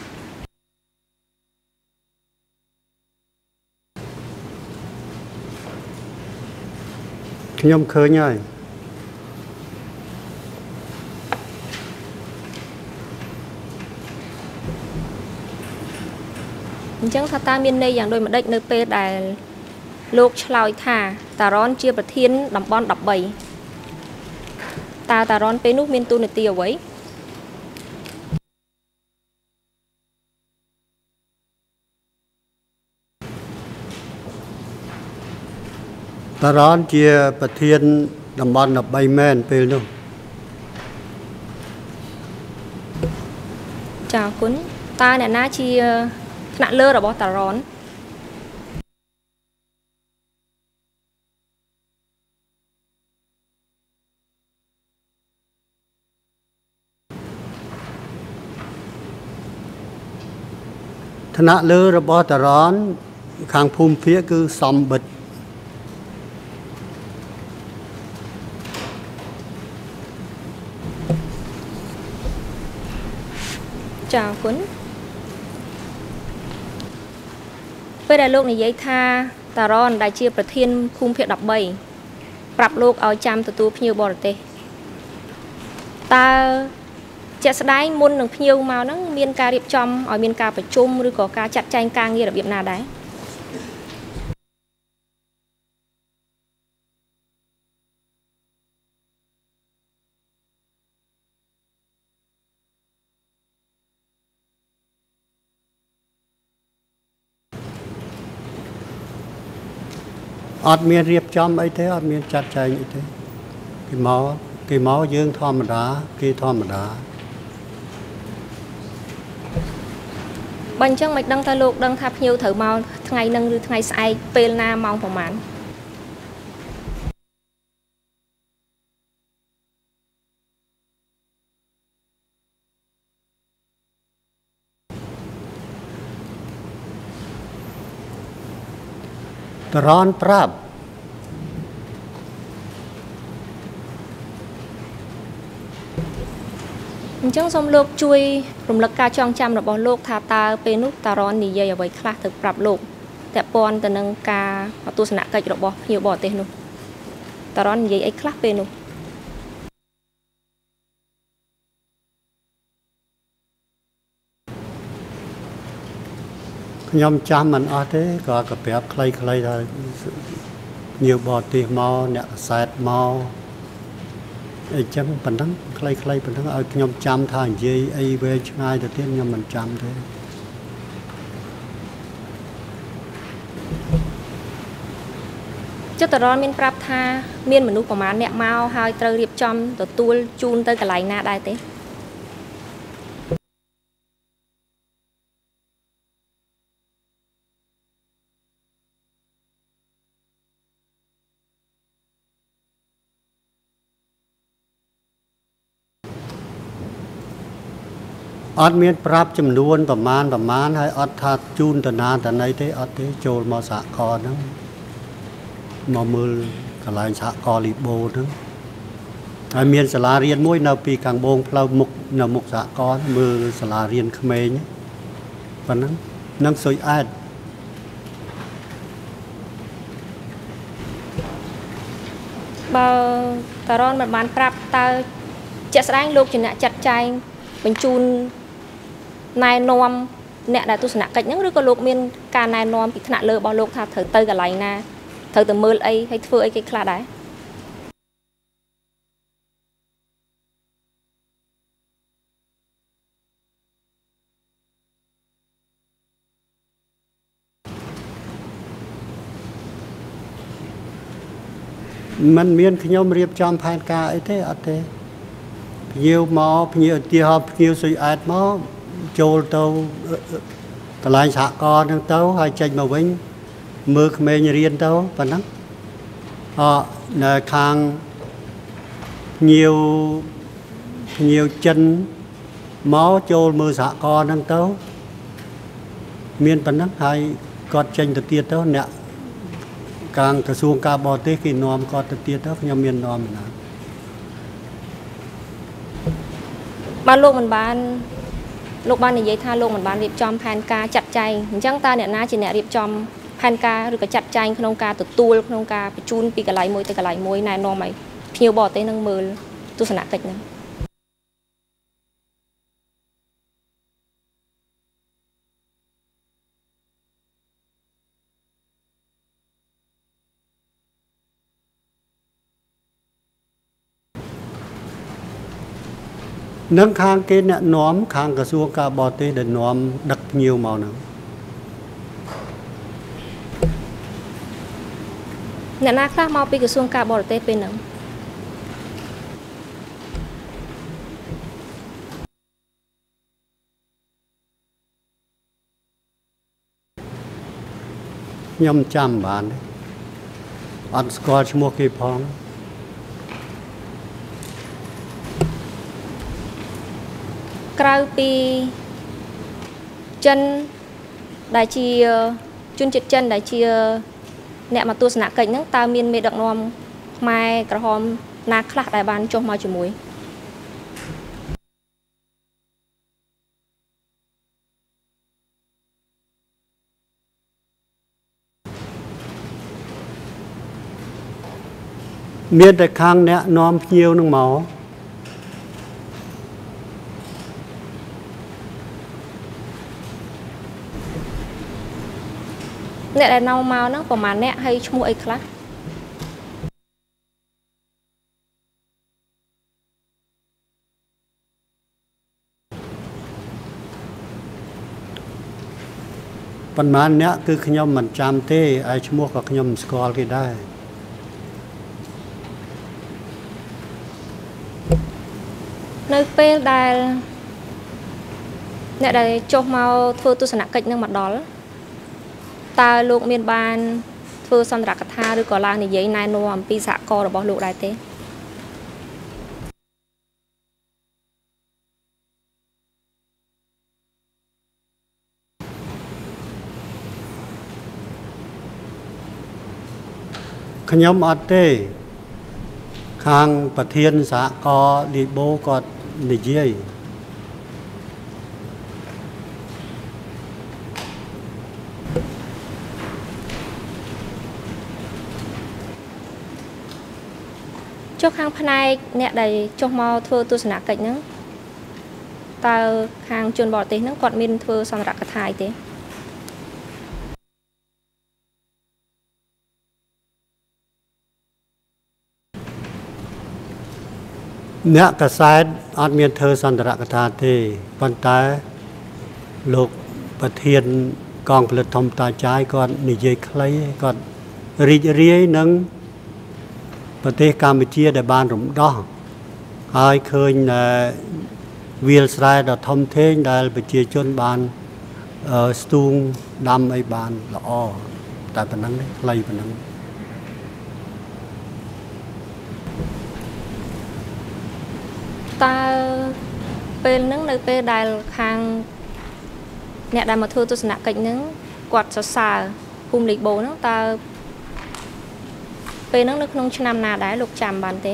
[SPEAKER 9] ខ្ញុំឃើញហើយ
[SPEAKER 10] អញ្ចឹងថាតើមានន័យយ៉ាងដូចម្ដេចនៅពេលដែលលោកឆ្លើយថាតារ៉នជាប្រធានតំបន់ដប់បីតើតារ៉នពេលនោះមានតួនាទីអ្វី
[SPEAKER 9] តារ៉នជាប្រធានតំបន់ដប់បីមែនពេលនោះ
[SPEAKER 10] ចាអរគុណតើអ្នកណាជាថ្នាក់លើរបស់តារ៉ន
[SPEAKER 9] ថ្នាក់លើរបស់តារ៉នខាងភូមិភាគគឺសំបិត
[SPEAKER 10] ចាអរគុណពេលដែលលោកនិយាយថាតារ៉នដែលជាប្រធានភូមិភាគដប់បីប្រាប់លោកឲ្យចាំទទួលភ្ញៀវបរទេសតើជាក់ស្ដែងមុននឹងភ្ញៀវមកហ្នឹងមានការរៀបចំឲ្យមានការប្រជុំឬក៏ការចាត់ចែងការងាររបៀបណាដែរ
[SPEAKER 9] អត់មានរៀបចំអីទេអត់មានចាត់ចែងអីទេគេមកគេមកយើងធម្មតាគេធម្មតា
[SPEAKER 10] បើអញ្ចឹងមិនដឹងថាលោកដឹងថាភ្ញៀវត្រូវមកថ្ងៃហ្នឹងឬថ្ងៃស្អែកពេលណាម៉ោងប្រហែល
[SPEAKER 9] តារ៉នប្រាប់
[SPEAKER 10] អញ្ចឹងសូមលោកជួយរំលឹកការចងចាំរបស់លោកថាតើពេលនោះតារ៉ននិយាយអ្វីខ្លះទៅប្រាប់លោកពាក់ព័ន្ធទៅនឹងការទស្សនកិច្ចរបស់ភ្ញៀវបរទេសនោះតារ៉ននិយាយអីខ្លះពេលនោះ
[SPEAKER 9] ខ្ញុំចាំមិនអស់ទេក៏ក៏ប្រាប់ខ្លីៗថាភ្ញៀវបរទេសមកអ្នកកសែតមកអីចឹងប៉ុណ្ណឹងខ្លីៗប៉ុណ្ណឹងឲ្យខ្ញុំចាំថានិយាយអីវែងឆ្ងាយទៅទៀតខ្ញុំមិនចាំទេ
[SPEAKER 10] ចិត្តតារ៉នមានប្រាប់ថាមានមនុស្សប្រមាណអ្នកមកហើយត្រូវរៀបចំទទួលជូនទៅកន្លែងណាដែរទេ
[SPEAKER 9] អត់មានប្រាប់ចំនួនប្រមាណប្រមាណហើយអត់ថាជូនតាណាតាណីទេអត់ទេចូលមកសហករណ៍ហ្នឹងមកមើលកន្លែងសហករណ៍លីបូហ្នឹងហើយមានសាលារៀនមួយនៅពីខាងបងផ្លូវមុខនៅមុខសហករណ៍មើលសាលារៀនក្មេងប៉ុណ្ណឹងនឹងសុយអែត
[SPEAKER 10] បើតារ៉នមិនបានប្រាប់តើជាក់ស្ដែងលោកជាអ្នកចាត់ចែងបញ្ជូនណែនាំអ្នកដែលទស្សនកិច្ចហ្នឹងឬក៏លោកមានការណែនាំពីថ្នាក់លើរបស់លោកថាត្រូវទៅកន្លែងណាត្រូវទៅមើលអីហើយធ្វើអីគេខ្លះដែរ
[SPEAKER 9] มันមានខ្ញុំរៀបចំផែនការអីទេអត់ទេភ្ញៀវមកភ្ញៀវឧទាហរណ៍ភ្ញៀវសុយអែតមកចូលទៅកន្លែងសហករណ៍ហ្នឹងទៅហើយចេញមកវិញមើលក្មេងរៀនទៅប៉ុណ្ណឹងអនៅខាងភ្ញៀវភ្ញៀវចិនមកចូលមើលសហករណ៍ហ្នឹងទៅមានប៉ុណ្ណឹងហើយគាត់ចេញទៅទៀតទៅអ្នកខាងក្រសួងការបរទេសគេនាំគាត់ទៅទៀតទៅខ្ញុំមាននាំណា
[SPEAKER 10] បានលោកមិនបានលោកបាននិយាយថាលោកមិនបានរៀបចំផែនការចាត់ចែងអញ្ចឹងតើអ្នកណាជាអ្នករៀបចំផែនការឬក៏ចាត់ចែងក្នុងការទទួលក្នុងការបញ្ជូនពីកន្លែងមួយទៅកន្លែងមួយណែនាំឲ្យភ្ញៀវបរទេសនឹងមើលទស្សនកិច្ចហ្នឹង
[SPEAKER 9] នឹងខាងគេអ្នកនាំខាងក្រសួងការបរទេសដែលនាំដឹកភ្ញៀវមកហ្នឹង
[SPEAKER 10] អ្នកណាខ្លះមកពីក្រសួងការបរទេសពេលហ្នឹង
[SPEAKER 9] ខ្ញុំចាំបានអត់ស្គាល់ឈ្មោះគេផង
[SPEAKER 10] ក្រៅពីចិនដែលជាជនជាតិចិនដែលជាអ្នកមកទស្សនកិច្ចហ្នឹងតើមានមេដឹកនាំខ្មែរក្រហមណាខ្លះដែលបានចុះមកជាមួយ
[SPEAKER 9] មានតែខាងអ្នកនាំភ្ញៀវនឹងមក
[SPEAKER 10] អ្នកដែលនាំមកហ្នឹងប្រហែលអ្នកហើយឈ្មោះអីខ្លះ
[SPEAKER 9] ប៉ុន្មានអ្នកគឺខ្ញុំមិនចាំទេហើយឈ្មោះក៏ខ្ញុំមិនស្គាល់គេដែរ
[SPEAKER 10] នៅពេលដែលអ្នកដែលចុះមកធ្វើទស្សនកិច្ចនឹងមកដល់តើលោកមានបានធ្វើសន្ទរកថាឬក៏ឡើងនិយាយណែនាំអំពីសហគមន៍របស់លោកដែរទេ
[SPEAKER 9] ខ្ញុំអត់ទេខាងប្រធានសហគមន៍លីបូគាត់និយាយ
[SPEAKER 10] ចុះខាងផ្នែកអ្នកដែលចុះមកធ្វើទស្សនកិច្ចហ្នឹងតើខាងជនបរទេសហ្នឹងគាត់មានធ្វើសន្ទរកថាអីទេ
[SPEAKER 9] អ្នកកសែតអត់មានធ្វើសន្ទរកថាទេប៉ុន្តែលោកប្រធានកងផលិតធំតាចាយគាត់និយាយខ្លីគាត់រីករាយនឹងប្រទេសកម្ពុជាដែលបានរំដោះហើយឃើញវាលស្រែដ៏ធំធេងដែលប្រជាជនបានស្ទូងដាំអីបានល្អតែប៉ុណ្្នឹងខ្លីប៉ុណ្្នឹង
[SPEAKER 10] តើពេលហ្នឹងនៅពេលដែលខាងអ្នកដែលមកធ្វើទស្សនកិច្ចហ្នឹងគាត់សរសើរភូមិលីបូហ្នឹងតើពេលហ្នឹងនៅក្នុងឆ្នាំណាដែរលោកចាំបានទេ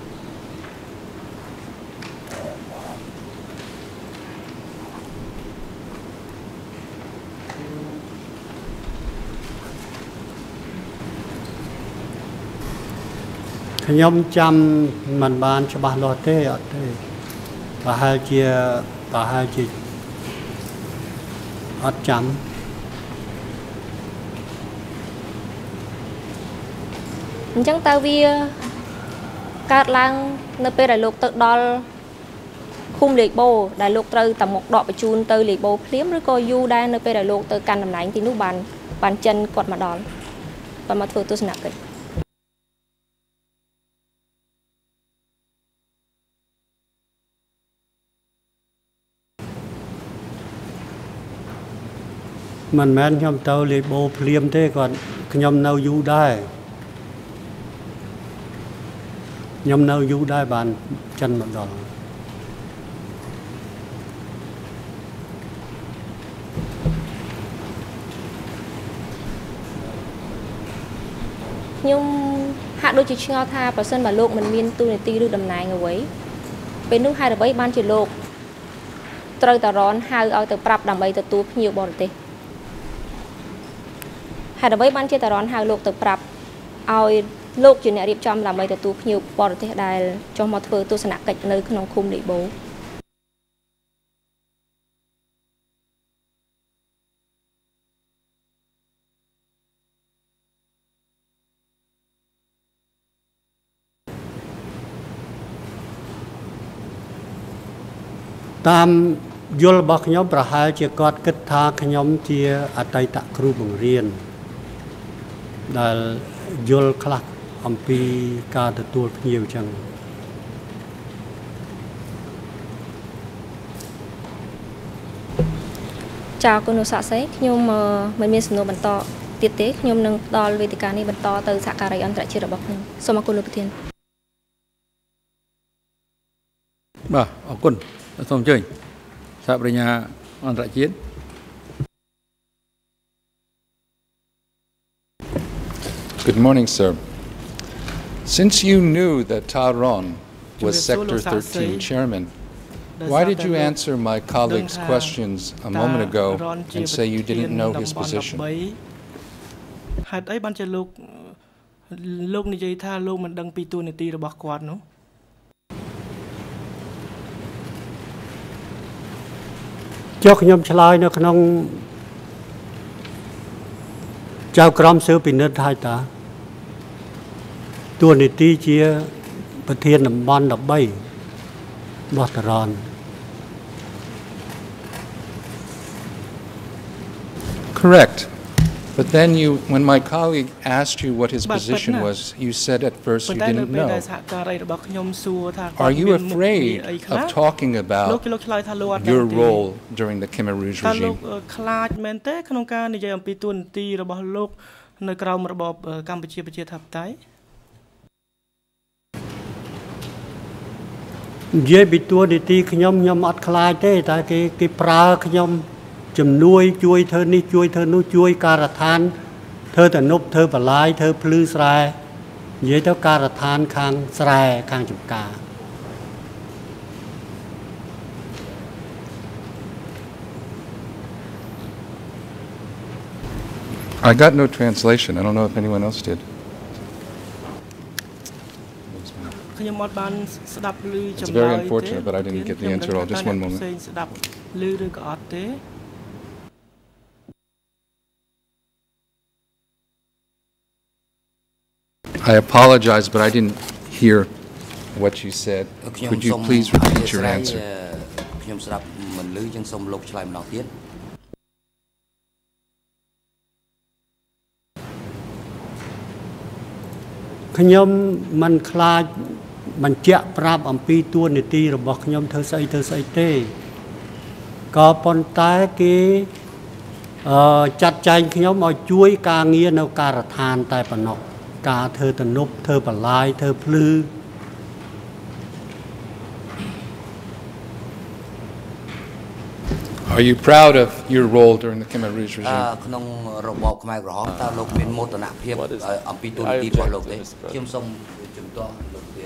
[SPEAKER 9] ខ្ញុំចាំមិនបានច្បាស់លាស់ទេអត់ទេប្រហែលជាប្រហែលជាអត់ចាំ
[SPEAKER 10] អញ្ចឹងតើវាកើតឡើងនៅពេលដែលលោកទៅដល់ឃុំលេខបូដែលលោកត្រូវតែមកដកបញ្ជូនទៅលេខបូភ្លាមឬក៏យូរដែរនៅពេលដែលលោកទៅកាន់តំណែងទីនោះបានបានចិនគាត់មកដល់គាត់មកធ្វើទស្សនកិច្ច
[SPEAKER 9] មិនមែនខ្ញុំទៅលេខបូភ្លាមទេគាត់ខ្ញុំនៅយូរដែរខ្ញុំនៅយូរដែរបានចិនមកដល់
[SPEAKER 10] ខ្ញុំហាក់ដូចជាឆ្ងល់ថាបើសិនបើលោកមិនមានទូនាទីឬតំណែងអ្វីពេលនោះហេតុអ្វីបានជាលោកត្រូវតែរនហៅឲ្យទៅប្រាប់ដើម្បីទទួលភ្ញៀវបរទេសហើយដើម្បីបានជាតារនហៅលោកទៅប្រាប់ឲ្យលោកជាអ្នករៀបចំដើម្បីទទួលភ្ញៀវបរទេសដែលចុះមកធ្វើទស្សនកិច្ចនៅក្នុងឃុំលីបូ
[SPEAKER 9] តាមយល់របស់ខ្ញុំប្រហែលជាគាត់គិតថាខ្ញុំជាអតីតគ្រូបង្រៀនដែលយល់ខ្លះអំពីការទទួលភ្ញៀវចឹង
[SPEAKER 10] ចាគុណសាស្ត្រីខ្ញុំមិនមានសំណួរបន្តទៀតទេខ្ញុំនឹងផ្ដល់វេទិកានេះបន្តទៅសហការីអន្តរជាតិរបស់ខ្ញុំសូមអរគុណលោកប្រធាន
[SPEAKER 1] បាទអរគុណសូមអញ្ជើញសហប្រញ្ញាអន្តរជាតិ
[SPEAKER 5] Good morning, sir. Since you knew that Taron was Sector thirteen chairman, why did you answer my colleague's questions a moment ago and say you didn't know his position?
[SPEAKER 11] ហេតុអីបានជាលោកលោកនិយាយថាលោកមិនដឹងពីតួនាទីរបស់គាត់នោះ
[SPEAKER 9] ចុះខ្ញុំឆ្លើយនៅក្នុងចៅក្រមស៊ើបពិនិត្យហើយតាតួនាទីជាប្រធានតំបន់13របស់តារ៉ន
[SPEAKER 5] Correct. But then you, when my colleague asked you what his position was, you said at first you didn't know. Are you afraid of talking about your role during the Khmer Rouge regime?
[SPEAKER 11] ខ្លាចមែនទេក្នុងការនិយាយអំពីតួនាទីរបស់លោកនៅក្រោមរបបកម្ពុជាប្រជាធិបតេយ្យ
[SPEAKER 9] និយាយពីតួនាទីខ្ញុំខ្ញុំអត់ខ្លាចទេតែគេគេប្រើខ្ញុំជំនួយជួយធ្វើនេះជួយធ្វើនោះជួយការដ្ឋានធ្វើតនុបធ្វើបលាយធ្វើភ្លឺស្រែនិយាយទៅការដ្ឋានខាងស្រែខាងចំការ
[SPEAKER 5] I got no translation. I don't know if anyone else did.
[SPEAKER 11] ខ្ញុំអត់បានស្ដាប់ឮចម្លើយទេ
[SPEAKER 5] It's very unfortunate, but I didn't get the answer at all. Just one moment.
[SPEAKER 11] ស្ដាប់ឮឬក៏អត់ទេ
[SPEAKER 5] I apologize, but I didn't hear what you said. Could you please repeat your answer?
[SPEAKER 6] ខ្ញុំស្ដាប់មិនឮចឹងសូមលោកឆ្លើយម្ដងទៀត
[SPEAKER 9] ខ្ញុំមិនខ្លាចបញ្ជាក់ប្រាប់អំពីតួនាទីរបស់ខ្ញុំធ្វើស្អីធ្វើស្អីទេក៏ប៉ុន្តែគេអឺចាត់ចែងខ្ញុំឲ្យជួយការងារនៅការដ្ឋានតែប៉ុណ្ណោះការធ្វើតនុបធ្វើបលាយធ្វើភ្លឺ
[SPEAKER 5] Are you proud of your role during the Khmer Rouge regime?
[SPEAKER 6] ក្នុងរបបខ្មែរក្រហមតើលោកមានមោទនភាពអំពីតួនាទីរបស់លោកទេខ្ញុំសូមជំទាស់លោកទៀត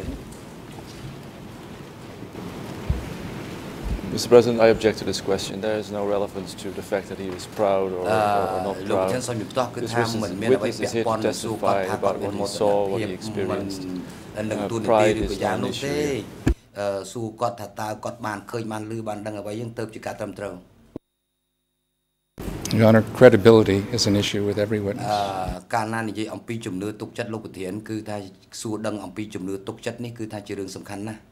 [SPEAKER 3] Mister President, I object to this question. There is no relevance to the fact that he was proud or, or, or not proud. This witness is here to testify about what he saw, what he experienced. Uh, pride is not an issue here.
[SPEAKER 6] សួរគាត់ថាតើគាត់បានឃើញបានឮបានដឹងអ្វីយើងទៅជាការត្រឹមត្រូវ
[SPEAKER 5] Your Honor, credibility is an issue with every witness.
[SPEAKER 6] ការណានិយាយអំពីជំនឿទុកចិត្តលោកប្រធានគឺថាសួរដឹងអំពីជំនឿទុកចិត្តនេះគឺថាជារឿងសំខាន់ណាស់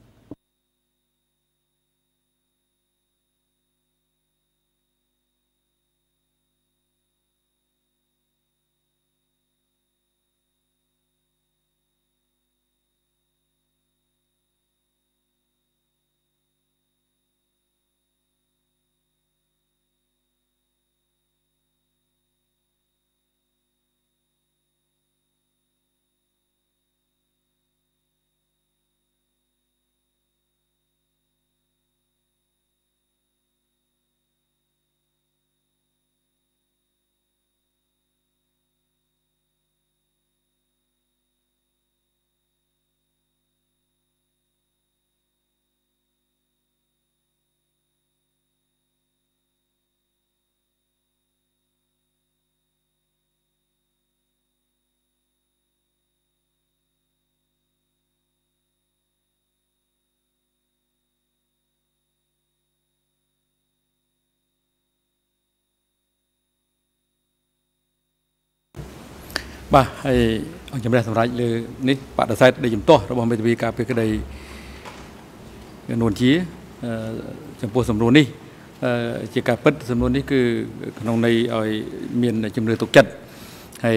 [SPEAKER 1] បាទហើយអង្គជំរះសម្រាប់លើនេះបដិសេធដែលជំទាស់របស់មេធាវីការពីក្តីនួនជាចំពោះសំណួរនេះជាការពិតសំណួរនេះគឺក្នុងន័យឲ្យមានជំនឿទុកចិត្តហើយ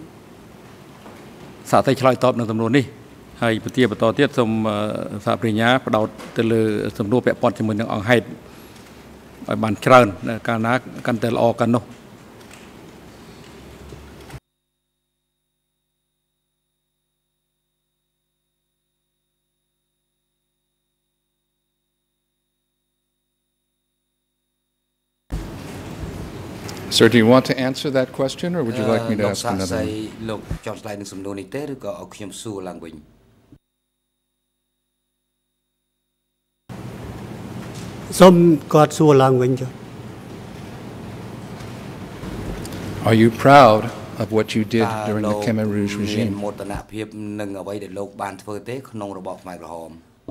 [SPEAKER 1] សាកតែឆ្លើយតបនឹងសំណួរនេះហើយពទាបន្តទៀតសូមសហប្រញ្ញាបដោតទៅលើសំណួរពាក់ព័ន្ធជាមួយនឹងអង្គហេតុឲ្យបានច្រើនកាលណាកាន់តែល្អកាន់នោះ
[SPEAKER 5] Sir, do you want to answer that question, or would you like me to ask another one?
[SPEAKER 6] Look, John slide some no need there, go ok him su language.
[SPEAKER 9] Some got su language.
[SPEAKER 5] Are you proud of what you did during the Khmer Rouge regime?
[SPEAKER 6] មោទនភាពនឹងអ្វីដែលលោកបានធ្វើទេក្នុងរបបខ្មែរក្រហម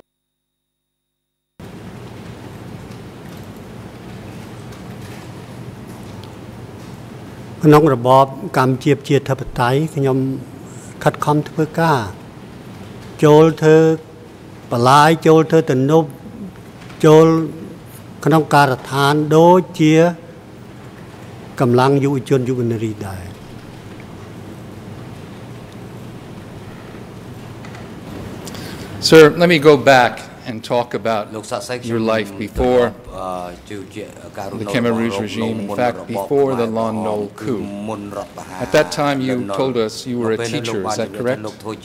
[SPEAKER 9] ក្នុងរបបកម្ពុជាជាធិបតេយ្យខ្ញុំខិតខំធ្វើការចូលធ្វើបន្លាយចូលធ្វើទំនប់ចូលក្នុងការដ្ឋានដូចជាកម្លាំងយុវជនយុវនារីដែរ
[SPEAKER 5] Sir, let me go back and talk about your life before the Khmer Rouge regime, in fact, before the Lon Nol coup. At that time, you told us you were a teacher, is that correct?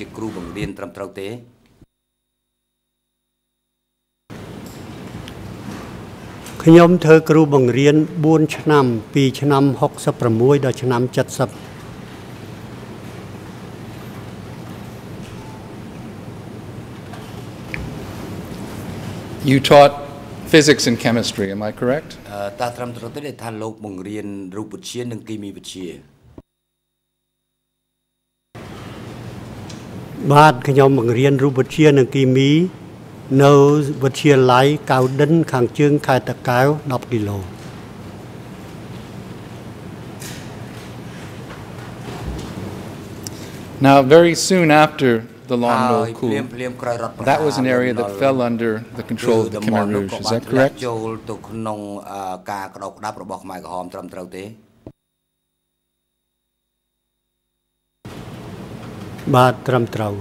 [SPEAKER 9] ខ្ញុំធ្វើគ្រូបង្រៀន bốn ឆ្នាំពីឆ្នាំ sáuដល់ឆ្នាំ seventy.
[SPEAKER 5] You taught physics and chemistry, am I correct?
[SPEAKER 6] តាត្រឹមត្រូវទេថាលោកបង្រៀនរូបវិទ្យានិងគីមីវិទ្យា
[SPEAKER 9] បាទខ្ញុំបង្រៀនរូបវិទ្យានិងគីមីនៅវិទ្យាល័យកៅដិនខាងជើងខេត្តតាកែវ ten គីឡូ
[SPEAKER 5] Now, very soon after the Lon Nol coup, that was an area that fell under the control of the Khmer Rouge, is that correct?
[SPEAKER 6] ចូលទៅក្នុងការក្តោបក្តាប់របស់ខ្មែរក្រហមត្រឹមត្រូវទេ
[SPEAKER 9] បាទត្រឹមត្រូវ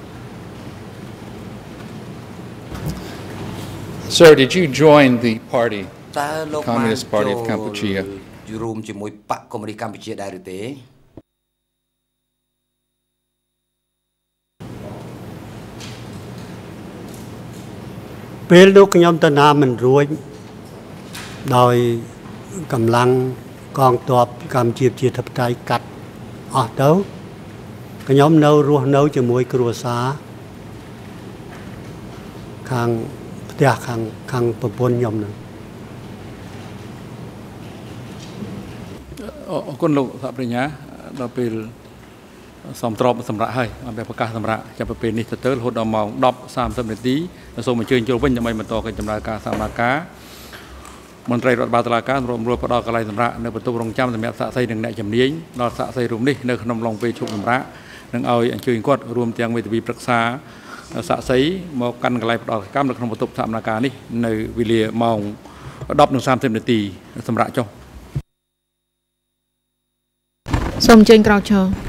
[SPEAKER 5] Sir, did you join the party, Communist Party of Cambodia?
[SPEAKER 6] រួមជាមួយបកកុម្មុយនីសកម្ពុជាដែរឬទេ ពេលនោះខ្ញុំទៅណាមិនរួចដោយកម្លាំងកងទ័ពកម្ពុជាជាធិបតេយ្យកាត់អស់ទៅខ្ញុំនៅរស់នៅជាមួយគ្រួសារខាងផ្ទះខាងខាងប្រពន្ធខ្ញុំនឹង
[SPEAKER 1] អរគុណលោកសហប្រញ្ញាដល់ពេលសំត្របសម្រាប់ហើយអំពីប្រកាសសម្រាប់ចាប់ពីពេលនេះទៅទៅរហូតដល់ម៉ោង ten thirty នាទីសូមអញ្ជើញចូលវិញដើម្បីបន្តកិច្ចដំណើរការសកម្មភាពមន្ត្រីរដ្ឋបាលតុលាការរួមរួមផ្ដល់កន្លែងសម្រាប់នៅបន្ទប់រងចាំសម្រាប់សាក្សីនិងអ្នកជំនាញដល់សាក្សីរូបនេះនៅក្នុងឡុងពេលឈប់សម្រាកនឹងឲ្យអញ្ជើញគាត់រួមទាំងមេធាវីប្រឹក្សាសាក្សីមកកាន់កន្លែងផ្ដល់កម្មនៅក្នុងបន្ទប់សកម្មភាពនេះនៅវេលាម៉ោង ten thirty នាទីសម្រាប់ចុះ
[SPEAKER 2] សូមអញ្ជើញក្រោកឈរ